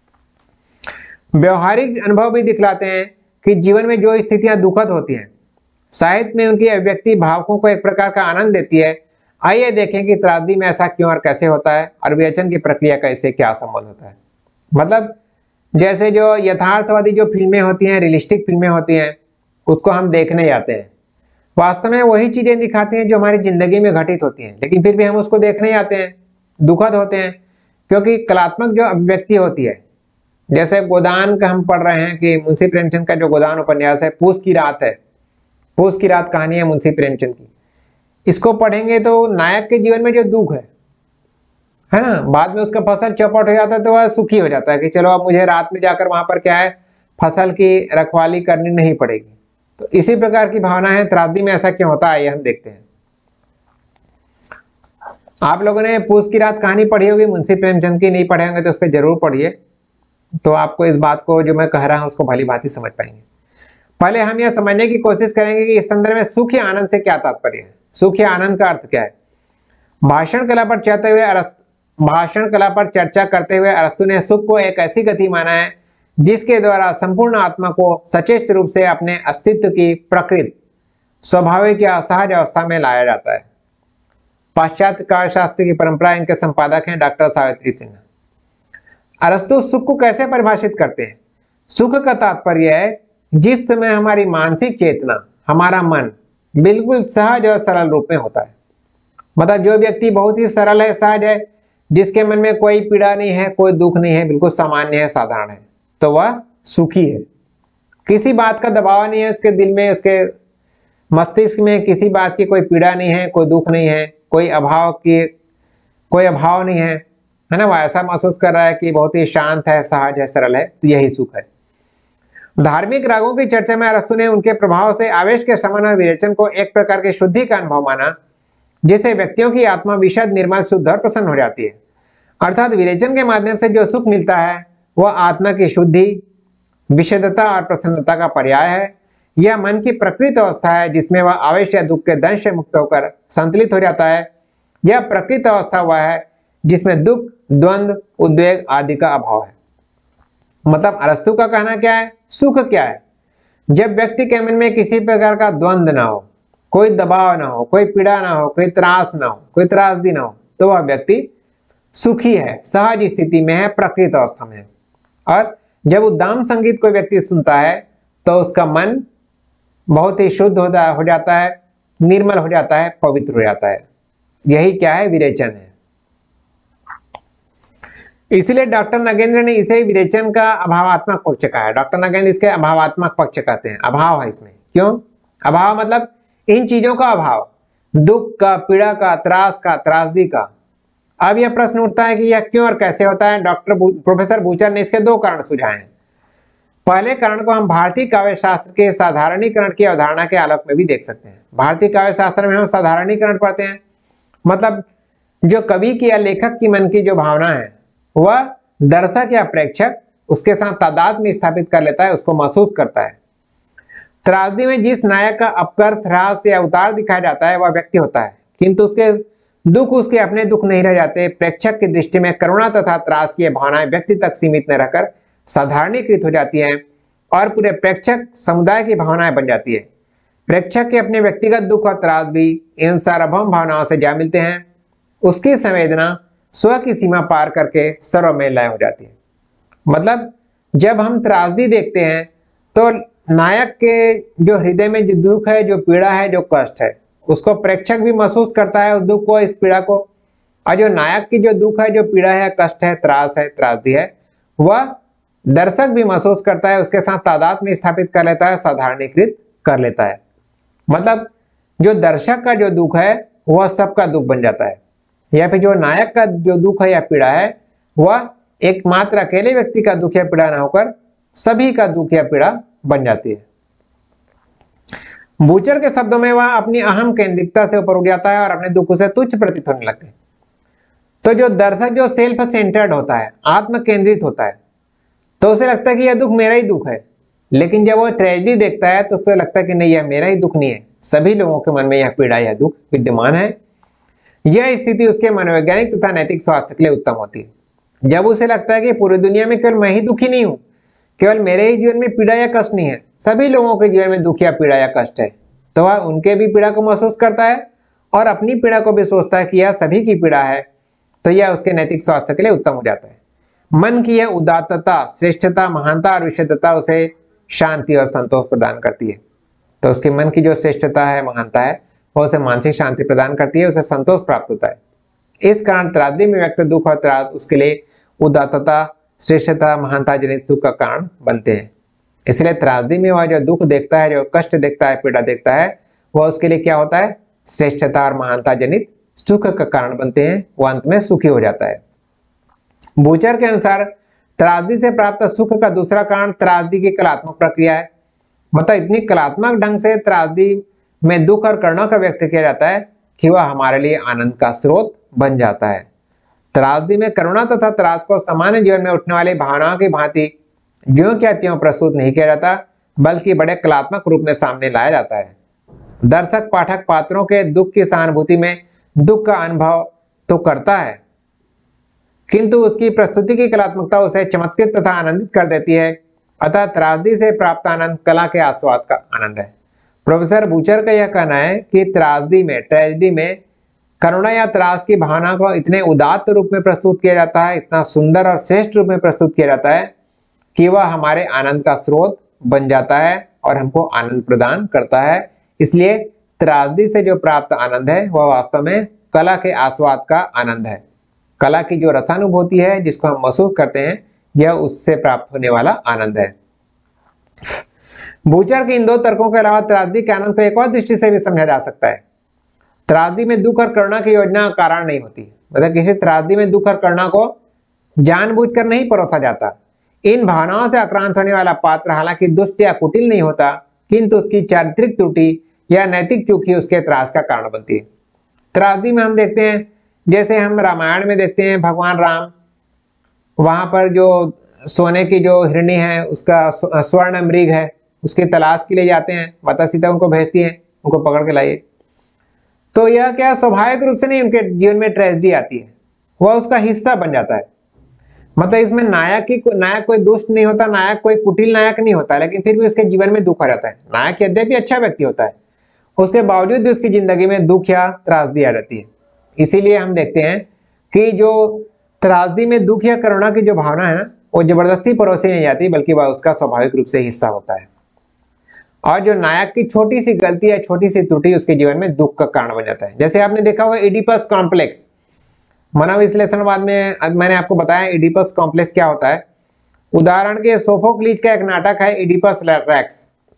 व्यवहारिक अनुभव भी दिखलाते हैं कि जीवन में जो स्थितियां दुखद होती हैं, साहित्य में उनकी अभिव्यक्ति भावकों को एक प्रकार का आनंद देती है। आइए देखें कि त्रासदी में ऐसा क्यों और कैसे होता है और विवेचन की प्रक्रिया का इससे क्या संबंध होता है। मतलब जैसे जो यथार्थवादी जो फिल्में होती हैं, रियलिस्टिक फिल्में होती हैं, उसको हम देखने जाते हैं। वास्तव में वही चीजें दिखाती हैं जो हमारी जिंदगी में घटित होती हैं, लेकिन फिर भी हम उसको देखने जाते हैं, दुखद होते हैं, क्योंकि कलात्मक जो अभिव्यक्ति होती है, जैसे गोदान का हम पढ़ रहे हैं कि मुंशी प्रेमचंद का जो गोदान उपन्यास है, पूस की रात है, पूस की रात कहानी है मुंशी प्रेमचंद की। इसको पढ़ेंगे तो नायक के जीवन में जो दुख है ना, बाद में उसका फसल चौपट हो जाता है तो वह सुखी हो जाता है कि चलो अब मुझे रात में जाकर वहां पर क्या है, फसल की रखवाली करनी नहीं पड़ेगी। तो इसी प्रकार की भावना है त्रासदी में। ऐसा क्यों होता है ये हम देखते हैं। आप लोगों ने पूस की रात कहानी पढ़ी होगी मुंशी प्रेमचंद की, नहीं पढ़े होंगे तो उसको जरूर पढ़िए, तो आपको इस बात को जो मैं कह रहा हूं उसको भली भांति समझ पाएंगे। पहले हम यह समझने की कोशिश करेंगे कि इस संदर्भ में सुख या आनंद से क्या तात्पर्य है। सुख या आनंद का अर्थ क्या है। भाषण कला पर चर्चा करते हुए अरस्तु ने सुख को एक ऐसी गति माना है जिसके द्वारा संपूर्ण आत्मा को सचेत रूप से अपने अस्तित्व की प्रकृति, स्वाभाविक या सहज अवस्था में लाया जाता है। पाश्चात्य काव्यशास्त्र की परंपरा, इनके संपादक हैं डॉक्टर सावित्री सिन्हा। अरस्तु सुख को कैसे परिभाषित करते हैं। सुख का तात्पर्य है जिस समय हमारी मानसिक चेतना, हमारा मन बिल्कुल सहज और सरल रूप में होता है। मतलब जो व्यक्ति बहुत ही सरल है, सहज है, जिसके मन में कोई पीड़ा नहीं है, कोई दुख नहीं है, बिल्कुल सामान्य है, साधारण है, तो वह सुखी है। किसी बात का दबाव नहीं है उसके दिल में, उसके मस्तिष्क में किसी बात की कोई पीड़ा नहीं है, कोई दुख नहीं है, कोई अभाव नहीं है, है ना। वह ऐसा महसूस कर रहा है कि बहुत ही शांत है, सहज है, सरल है, तो यही सुख है। धार्मिक रागों की चर्चा में अरस्तु ने उनके प्रभाव से आवेश के शमन और विरेचन को एक प्रकार की शुद्धि का अनुभव माना, जिससे व्यक्तियों की आत्मा विशद, निर्मल, शुद्ध और प्रसन्न हो जाती है। अर्थात विरेचन के माध्यम से जो सुख मिलता है वह आत्मा की शुद्धि, विशुद्धता और प्रसन्नता का पर्याय है। यह मन की प्रकृत अवस्था है जिसमें वह आवेश या दुख के दंश से मुक्त होकर संतुलित हो जाता है। यह प्रकृत अवस्था वह है जिसमें दुख, द्वंद्व, उद्वेग आदि का अभाव है। मतलब अरस्तु का कहना क्या है, सुख क्या है। जब व्यक्ति के मन में किसी प्रकार का द्वंद्व ना हो, कोई दबाव ना हो, कोई पीड़ा ना हो, कोई त्रास ना हो, कोई त्रासदी ना हो, तो वह व्यक्ति सुखी है, सहज स्थिति में है, प्रकृत अवस्था में है। और जब उद्दाम संगीत कोई व्यक्ति सुनता है तो उसका मन बहुत ही शुद्ध हो जाता है, निर्मल हो जाता है, पवित्र हो जाता है। यही क्या है, विरेचन है। इसलिए डॉक्टर नगेंद्र ने इसे विरेचन का अभावात्मक पक्ष कहा है। डॉक्टर नगेंद्र इसके अभावात्मक पक्ष कहते हैं। अभाव है इसमें। क्यों अभाव? मतलब इन चीजों का अभाव, दुख का, पीड़ा का, त्रास का, त्रासदी का। अब यह प्रश्न उठता है कि यह क्यों और कैसे होता है। प्रोफेसर बूचर ने इसके दो कारण सुझाए हैं। पहले कारण को हम भारतीय काव्य शास्त्र के साधारणीकरण की अवधारणा के आलोक में भी देख सकते हैं। भारतीय काव्य शास्त्र में हम साधारणीकरण पढ़ते हैं, मतलब जो कवि की या लेखक की मन की जो भावना है वह दर्शक या प्रेक्षक उसके साथ तादाद में स्थापित कर लेता है, उसको महसूस करता है। त्रासदी में जिस नायक का अपकर्ष, ह्रास या उतार दिखाया जाता है वह व्यक्ति होता है, किंतु उसके दुख उसके अपने दुख नहीं रह जाते। प्रेक्षक की दृष्टि में करुणा तथा त्रास की भावनाएं व्यक्ति तक सीमित न रहकर साधारणीकृत हो जाती हैं और पूरे प्रेक्षक समुदाय की भावनाएं बन जाती है। प्रेक्षक के अपने व्यक्तिगत दुख और त्रास भी इन सार्वभौम भावनाओं से जा मिलते हैं। उसकी संवेदना स्व की सीमा पार करके सर्व में लय हो जाती है। मतलब जब हम त्रासदी देखते हैं तो नायक के जो हृदय में जो दुख है, जो पीड़ा है, जो कष्ट है, उसको प्रेक्षक भी महसूस करता है, उस दुख को, इस पीड़ा को। और जो नायक की जो दुख है, जो पीड़ा है, कष्ट है, त्रासदी है, वह दर्शक भी महसूस करता है, उसके साथ तादाद में स्थापित कर लेता है, साधारणीकृत कर लेता है। मतलब जो दर्शक का जो दुख है वह सबका दुख बन जाता है, या फिर जो नायक का जो दुख है या पीड़ा है वह एकमात्र अकेले व्यक्ति का दुख या पीड़ा न होकर सभी का दुख या पीड़ा बन जाती है। बूचर के शब्दों में वह अपनी अहम केंद्रितता से ऊपर उठ जाता है और अपने दुख से तुच्छ प्रतीत होने लगते हैं। तो जो दर्शक जो सेल्फ सेंटर्ड होता है, आत्म केंद्रित होता है, तो उसे लगता है कि यह दुख मेरा ही दुख है। लेकिन जब वो ट्रेजेडी देखता है तो उसे लगता है कि नहीं, यह मेरा ही दुख नहीं है, सभी लोगों के मन में यह पीड़ा या दुख विद्यमान है। यह स्थिति उसके मनोवैज्ञानिक तथा नैतिक स्वास्थ्य के लिए उत्तम होती है। जब उसे लगता है कि पूरी दुनिया में केवल मैं ही दुखी नहीं हूं, केवल मेरे ही जीवन में पीड़ा या कष्ट नहीं है, सभी लोगों के जीवन में दुख या पीड़ा या कष्ट है, तो वह उनके भी पीड़ा को महसूस करता है और अपनी पीड़ा को भी सोचता है कि यह सभी की पीड़ा है, तो यह उसके नैतिक स्वास्थ्य के लिए उत्तम हो जाता है। मन की यह उदात्तता, श्रेष्ठता, महानता और विशुद्धता उसे शांति और संतोष प्रदान करती है। तो उसके मन की जो श्रेष्ठता है, महानता है, वो उसे मानसिक शांति प्रदान करती है, उसे संतोष प्राप्त होता है। इस कारण त्रासदी में व्यक्त दुख और त्रास उसके लिए उदात्तता, श्रेष्ठता, महानता जनित सुख का कारण बनते हैं। इसलिए त्रासदी में वह जो दुख देखता है, जो कष्ट देखता है, पीड़ा देखता है, वह उसके लिए क्या होता है? श्रेष्ठता और महानता जनित सुख का कारण बनते हैं। वह अंत में सुखी हो जाता है। बूचर के अनुसार त्रासदी से प्राप्त सुख का दूसरा कारण त्रासदी की कलात्मक प्रक्रिया है। मतलब इतनी कलात्मक ढंग से त्रासदी में दुख और करुणा का व्यक्त किया जाता है कि वह हमारे लिए आनंद का स्रोत बन जाता है। त्रासदी में करुणा तथा त्रास को सामान्य जीवन में उठने वाली भावनाओं की भांति ज्यों क्या त्यों प्रस्तुत नहीं किया जाता, बल्कि बड़े कलात्मक रूप में सामने लाया जाता है। दर्शक पाठक पात्रों के दुख की सहानुभूति में दुख का अनुभव तो करता है, किंतु उसकी प्रस्तुति की कलात्मकता उसे चमत्कृत तथा आनंदित कर देती है। अतः त्रासदी से प्राप्त आनंद कला के आस्वाद का आनंद है। प्रोफेसर बूचर का यह कहना है कि त्रासदी में, ट्रेजेडी में करुणा या त्रास की भावना को इतने उदात्त रूप में प्रस्तुत किया जाता है, इतना सुंदर और श्रेष्ठ रूप में प्रस्तुत किया जाता है कि वह हमारे आनंद का स्रोत बन जाता है और हमको आनंद प्रदान करता है। इसलिए त्रासदी से जो प्राप्त आनंद है वह वास्तव में कला के आस्वाद का आनंद है। कला की जो रसानुभूति है, जिसको हम महसूस करते हैं, यह उससे प्राप्त होने वाला आनंद है। बूचर के इन दो तर्कों के अलावा त्रासदी के आनंद को एक और दृष्टि से भी समझा जा सकता है। त्रासदी में दुख और करुणा की योजना कारण नहीं होती। मतलब किसी त्रासदी में दुख और करुणा को जानबूझकर नहीं परोसा जाता। इन भावनाओं से आक्रांत होने वाला पात्र हालांकि दुष्ट या कुटिल नहीं होता, किंतु उसकी चारित्रिक त्रुटि या नैतिक चूक ही उसके त्रास का कारण बनती है। त्रासदी में हम देखते हैं, जैसे हम रामायण में देखते हैं, भगवान राम वहां पर जो सोने की जो हिरणी है, उसका स्वर्ण मृग है, उसकी तलाश के लिए जाते हैं। माता सीता उनको भेजती हैं, उनको पकड़ के लाइए। तो यह क्या स्वाभाविक रूप से नहीं उनके जीवन में ट्रेजेडी आती है, वह उसका हिस्सा बन जाता है। मतलब इसमें नायक कोई दुष्ट नहीं होता, नायक कोई कुटिल नायक नहीं होता, लेकिन फिर भी उसके जीवन में दुख हो जाता है। नायक यद्यपि अच्छा व्यक्ति होता है, उसके बावजूद भी उसकी जिंदगी में दुख या त्रासदी आ जाती है। इसीलिए हम देखते हैं कि जो त्रासदी में दुख या करुणा की जो भावना है ना, वो जबरदस्ती परोसी नहीं जाती, बल्कि वह उसका स्वाभाविक रूप से हिस्सा होता है। और जो नायक की छोटी सी गलती या छोटी सी त्रुटि उसके जीवन में दुख का कारण बन जाता है। जैसे आपने देखा होगा इडिपस कॉम्प्लेक्स, मनोविश्लेषणवाद में मैंने आपको बताया इडिपस कॉम्प्लेक्स क्या होता है। उदाहरण के सोफोक्लीज का एक नाटक है इडिपस रेक्स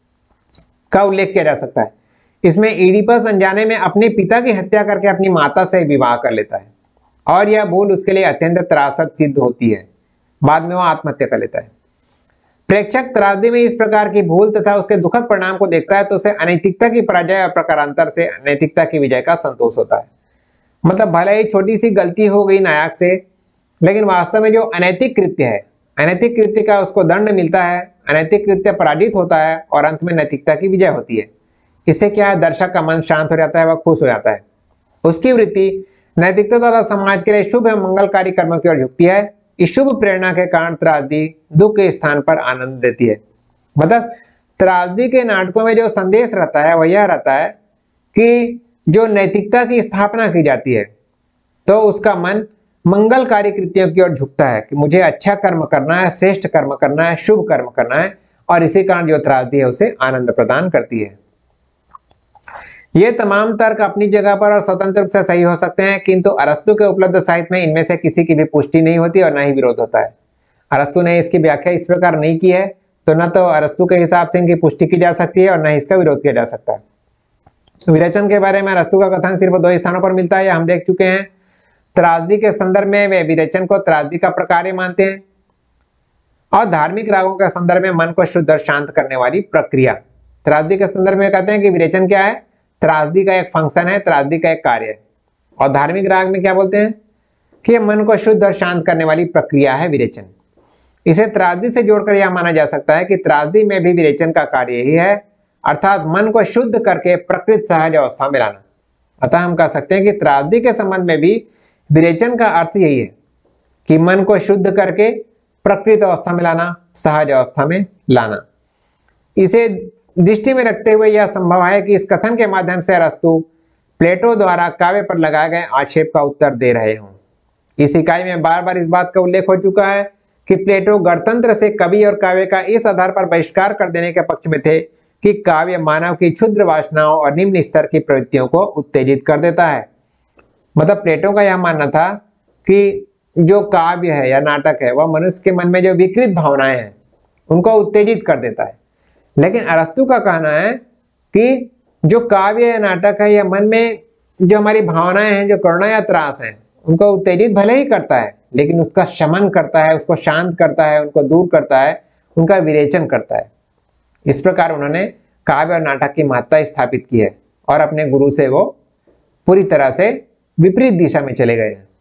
का उल्लेख किया जा सकता है। इसमें इडिपस अनजाने में अपने पिता की हत्या करके अपनी माता से विवाह कर लेता है और यह भूल उसके लिए अत्यंत त्रासद सिद्ध होती है। बाद में वह आत्महत्या कर लेता है। प्रेक्षक त्रासदी में इस प्रकार की भूल तथा उसके दुखद परिणाम को देखता है तो उसे अनैतिकता की पराजय और प्रकारांतर से नैतिकता की विजय का संतोष होता है। मतलब भले ही छोटी सी गलती हो गई नायक से, लेकिन वास्तव में जो अनैतिक कृत्य है, अनैतिक कृत्य का उसको दंड मिलता है, अनैतिक कृत्य पराजित होता है और अंत में नैतिकता की विजय होती है। इससे क्या है, दर्शक का मन शांत हो जाता है, वह खुश हो जाता है। उसकी वृत्ति नैतिकता तथा समाज के लिए शुभ एवं मंगलकारी कर्मों की ओर झुकती है। इस शुभ प्रेरणा के कारण त्रासदी दुख के स्थान पर आनंद देती है। मतलब त्रासदी के नाटकों में जो संदेश रहता है वह यह रहता है कि जो नैतिकता की स्थापना की जाती है तो उसका मन मंगलकारी कृत्यों की ओर झुकता है कि मुझे अच्छा कर्म करना है, श्रेष्ठ कर्म करना है, शुभ कर्म करना है, और इसी कारण जो त्रासदी है उसे आनंद प्रदान करती है। ये तमाम तर्क अपनी जगह पर और स्वतंत्र रूप से सही हो सकते हैं, किंतु अरस्तु के उपलब्ध साहित्य में इनमें से किसी की भी पुष्टि नहीं होती और न ही विरोध होता है। अरस्तु ने इसकी व्याख्या इस प्रकार नहीं की है, तो न तो अरस्तु के हिसाब से इनकी पुष्टि की जा सकती है और न ही इसका विरोध किया जा सकता है। विरेचन के बारे में अरस्तु का कथन सिर्फ 2 स्थानों पर मिलता है, यह हम देख चुके हैं। त्रासदी के संदर्भ में वे विरेचन को त्रासदी का प्रकार मानते हैं और धार्मिक रागों के संदर्भ में मन को शुद्ध और शांत करने वाली प्रक्रिया। त्रासदी के संदर्भ में कहते हैं कि विरेचन क्या है, त्रासदी का एक फंक्शन है, त्रासदी का एक कार्य है। और धार्मिक राग में क्या बोलते हैं कि यह मन को शुद्ध और शांत करने वाली प्रक्रिया है विरेचन। इसे त्रासदी से जोड़कर यह माना जा सकता है कि त्रासदी में भी विरेचन का कार्य यही है, अर्थात मन को शुद्ध करके प्रकृत सहज अवस्था में लाना। अतः हम कह सकते हैं कि त्रासदी के संबंध में भी विरेचन का अर्थ यही है कि मन को शुद्ध करके प्रकृत अवस्था में लाना, सहज अवस्था में लाना। इसे दृष्टि में रखते हुए यह संभव है कि इस कथन के माध्यम से अरस्तु प्लेटो द्वारा काव्य पर लगाए गए आक्षेप का उत्तर दे रहे हों। इस इकाई में बार बार इस बात का उल्लेख हो चुका है कि प्लेटो गणतंत्र से कवि और काव्य का इस आधार पर बहिष्कार कर देने के पक्ष में थे कि काव्य मानव की क्षुद्र वासनाओं और निम्न स्तर की प्रवृत्तियों को उत्तेजित कर देता है। मतलब प्लेटो का यह मानना था कि जो काव्य है या नाटक है वह मनुष्य के मन में जो विकृत भावनाएं हैं उनको उत्तेजित कर देता है। लेकिन अरस्तु का कहना है कि जो काव्य या नाटक है यह मन में जो हमारी भावनाएं हैं, जो करुणा या त्रास हैं, उनको उत्तेजित भले ही करता है लेकिन उसका शमन करता है, उसको शांत करता है, उनको दूर करता है, उनका विरेचन करता है। इस प्रकार उन्होंने काव्य और नाटक की महत्ता स्थापित की है और अपने गुरु से वो पूरी तरह से विपरीत दिशा में चले गए हैं।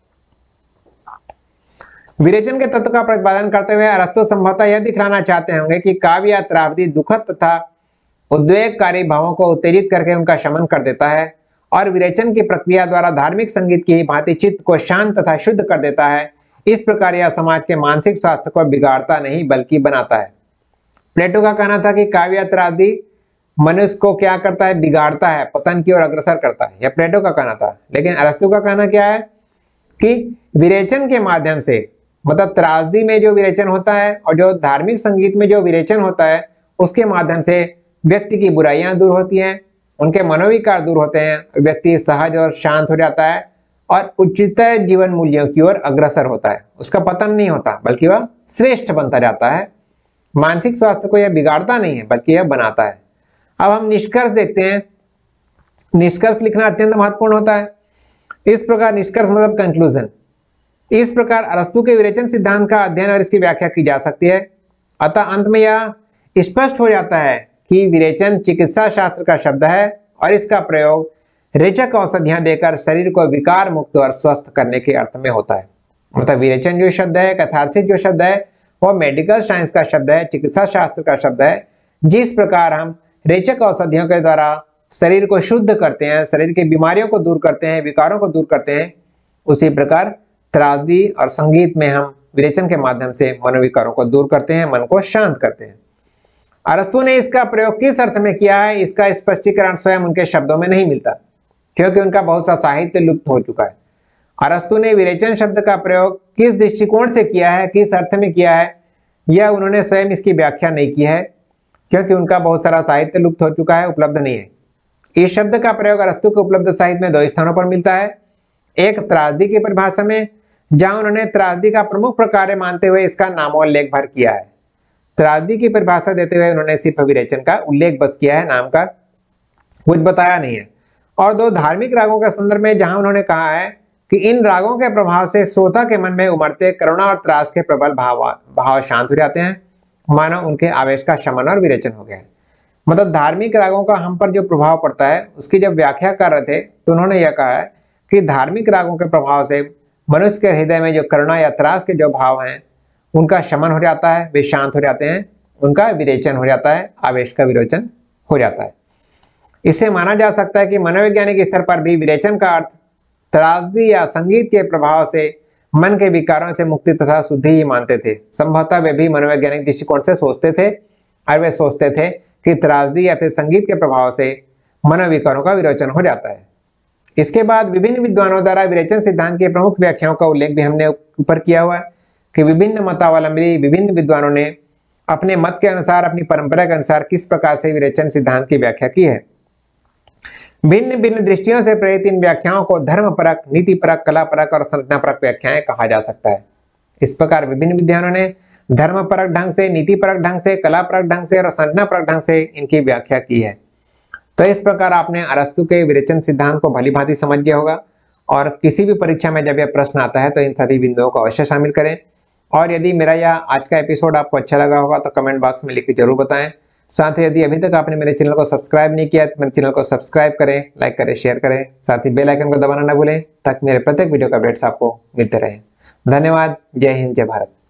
विरेचन के तत्व का प्रतिपादन करते हुए अरस्तु संभवतः यह दिखलाना चाहते होंगे कि काव्य या त्रावदी दुखद तथा उद्वेगकारी भावों को उत्तेजित करके उनका शमन कर देता है और विरेचन की प्रक्रिया द्वारा धार्मिक संगीत की भांति चित्त को शांत तथा शुद्ध कर देता है। इस प्रकार यह समाज के मानसिक स्वास्थ्य को बिगाड़ता नहीं बल्कि बनाता है। प्लेटो का कहना था कि काव्य या त्रावदी मनुष्य को क्या करता है, बिगाड़ता है, पतन की ओर अग्रसर करता है। यह प्लेटो का कहना था। लेकिन अरस्तु का कहना क्या है कि विरेचन के माध्यम से, मतलब त्रासदी में जो विरेचन होता है और जो धार्मिक संगीत में जो विरेचन होता है उसके माध्यम से व्यक्ति की बुराइयां दूर होती हैं, उनके मनोविकार दूर होते हैं, व्यक्ति सहज और शांत हो जाता है और उच्चतर जीवन मूल्यों की ओर अग्रसर होता है। उसका पतन नहीं होता बल्कि वह श्रेष्ठ बनता जाता है। मानसिक स्वास्थ्य को यह बिगाड़ता नहीं है बल्कि यह बनाता है। अब हम निष्कर्ष देखते हैं। निष्कर्ष लिखना अत्यंत महत्वपूर्ण होता है। इस प्रकार निष्कर्ष मतलब कंक्लूजन। इस प्रकार अरस्तु के विरेचन सिद्धांत का अध्ययन और इसकी व्याख्या की जा सकती है। अतः अंत में यह स्पष्ट हो जाता है कि विरेचन चिकित्सा शास्त्र का शब्द है और इसका प्रयोग रेचक औषधियां देकर शरीर को विकार मुक्त और स्वस्थ करने के अर्थ में होता है। मतलब विरेचन जो शब्द है, कैथारसिस जो शब्द है, वह मेडिकल साइंस का शब्द है, चिकित्सा शास्त्र का शब्द है। जिस प्रकार हम रेचक औषधियों के द्वारा शरीर को शुद्ध करते हैं, शरीर की बीमारियों को दूर करते हैं, विकारों को दूर करते हैं, उसी प्रकार त्रासदी और संगीत में हम विरेचन के माध्यम से मनोविकारों को दूर करते हैं, मन को शांत करते हैं। अरस्तु ने इसका प्रयोग किस अर्थ में किया है, इसका स्पष्टीकरण स्वयं उनके शब्दों में नहीं मिलता क्योंकि उनका बहुत सा साहित्य लुप्त हो चुका है। अरस्तु ने विरेचन शब्द का प्रयोग किस दृष्टिकोण से किया है, किस अर्थ में किया है, यह उन्होंने स्वयं इसकी व्याख्या नहीं की है क्योंकि उनका बहुत सारा साहित्य लुप्त हो चुका है, उपलब्ध नहीं है। इस शब्द का प्रयोग अरस्तु के उपलब्ध साहित्य में दो स्थानों पर मिलता है। एक त्रासदी की परिभाषा में, जहां उन्होंने त्रासदी का प्रमुख प्रकार मानते हुए इसका नामोल्लेख भर किया है। त्रासदी की परिभाषा देते हुए उन्होंने सिर्फ विरेचन का उल्लेख बस किया है, नाम का कुछ बताया नहीं है। और दो धार्मिक रागों के संदर्भ में, जहां उन्होंने कहा है कि इन रागों के प्रभाव से श्रोता के मन में उमड़ते करुणा और त्रास के प्रबल भाव शांत हो जाते हैं, मानो उनके आवेश का शमन और विरेचन हो गया है। मतलब धार्मिक रागों का हम पर जो प्रभाव पड़ता है उसकी जब व्याख्या कर रहे थे तो उन्होंने यह कहा है कि धार्मिक रागों के प्रभाव से मनुष्य के हृदय में जो करुणा या त्रास के जो भाव हैं उनका शमन हो जाता है, वे शांत हो जाते हैं, उनका विरेचन हो जाता है, आवेश का विरोचन हो जाता है। इससे माना जा सकता है कि मनोवैज्ञानिक स्तर पर भी विरेचन का अर्थ त्रासदी या संगीत के प्रभाव से मन के विकारों से मुक्ति तथा शुद्धि ही मानते थे। संभवतः वे भी मनोवैज्ञानिक दृष्टिकोण से सोचते थे और वे सोचते थे कि त्रासदी या फिर संगीत के प्रभाव से मनोविकारों का विरोचन हो जाता है। इसके बाद विभिन्न विद्वानों द्वारा विरेचन सिद्धांत की प्रमुख व्याख्याओं का उल्लेख भी हमने ऊपर किया हुआ है कि विभिन्न मतावलंबी विभिन्न विद्वानों ने अपने मत के अनुसार, अपनी परंपरा के अनुसार किस प्रकार से विरेचन सिद्धांत की व्याख्या की है। भिन्न भिन्न दृष्टियों से प्रेरित इन व्याख्याओं को धर्मपरक, नीतिपरक, कलापरक और संरचनापरक व्याख्याएं कहा जा सकता है। इस प्रकार विभिन्न विद्वानों ने धर्मपरक ढंग से, नीतिपरक ढंग से, कलापरक ढंग से और संरचनापरक ढंग से इनकी व्याख्या की है। तो इस प्रकार आपने अरस्तु के विरेचन सिद्धांत को भली भांति समझ लिया होगा और किसी भी परीक्षा में जब यह प्रश्न आता है तो इन सभी बिंदुओं को अवश्य शामिल करें। और यदि मेरा यह आज का एपिसोड आपको अच्छा लगा होगा तो कमेंट बॉक्स में लिख के जरूर बताएं। साथ ही यदि अभी तक आपने मेरे चैनल को सब्सक्राइब नहीं किया तो मेरे चैनल को सब्सक्राइब करें, लाइक करें, शेयर करें। साथ ही बेल आइकन को दबाना ना भूलें ताकि मेरे प्रत्येक वीडियो का अपडेट्स आपको मिलते रहें। धन्यवाद। जय हिंद, जय भारत।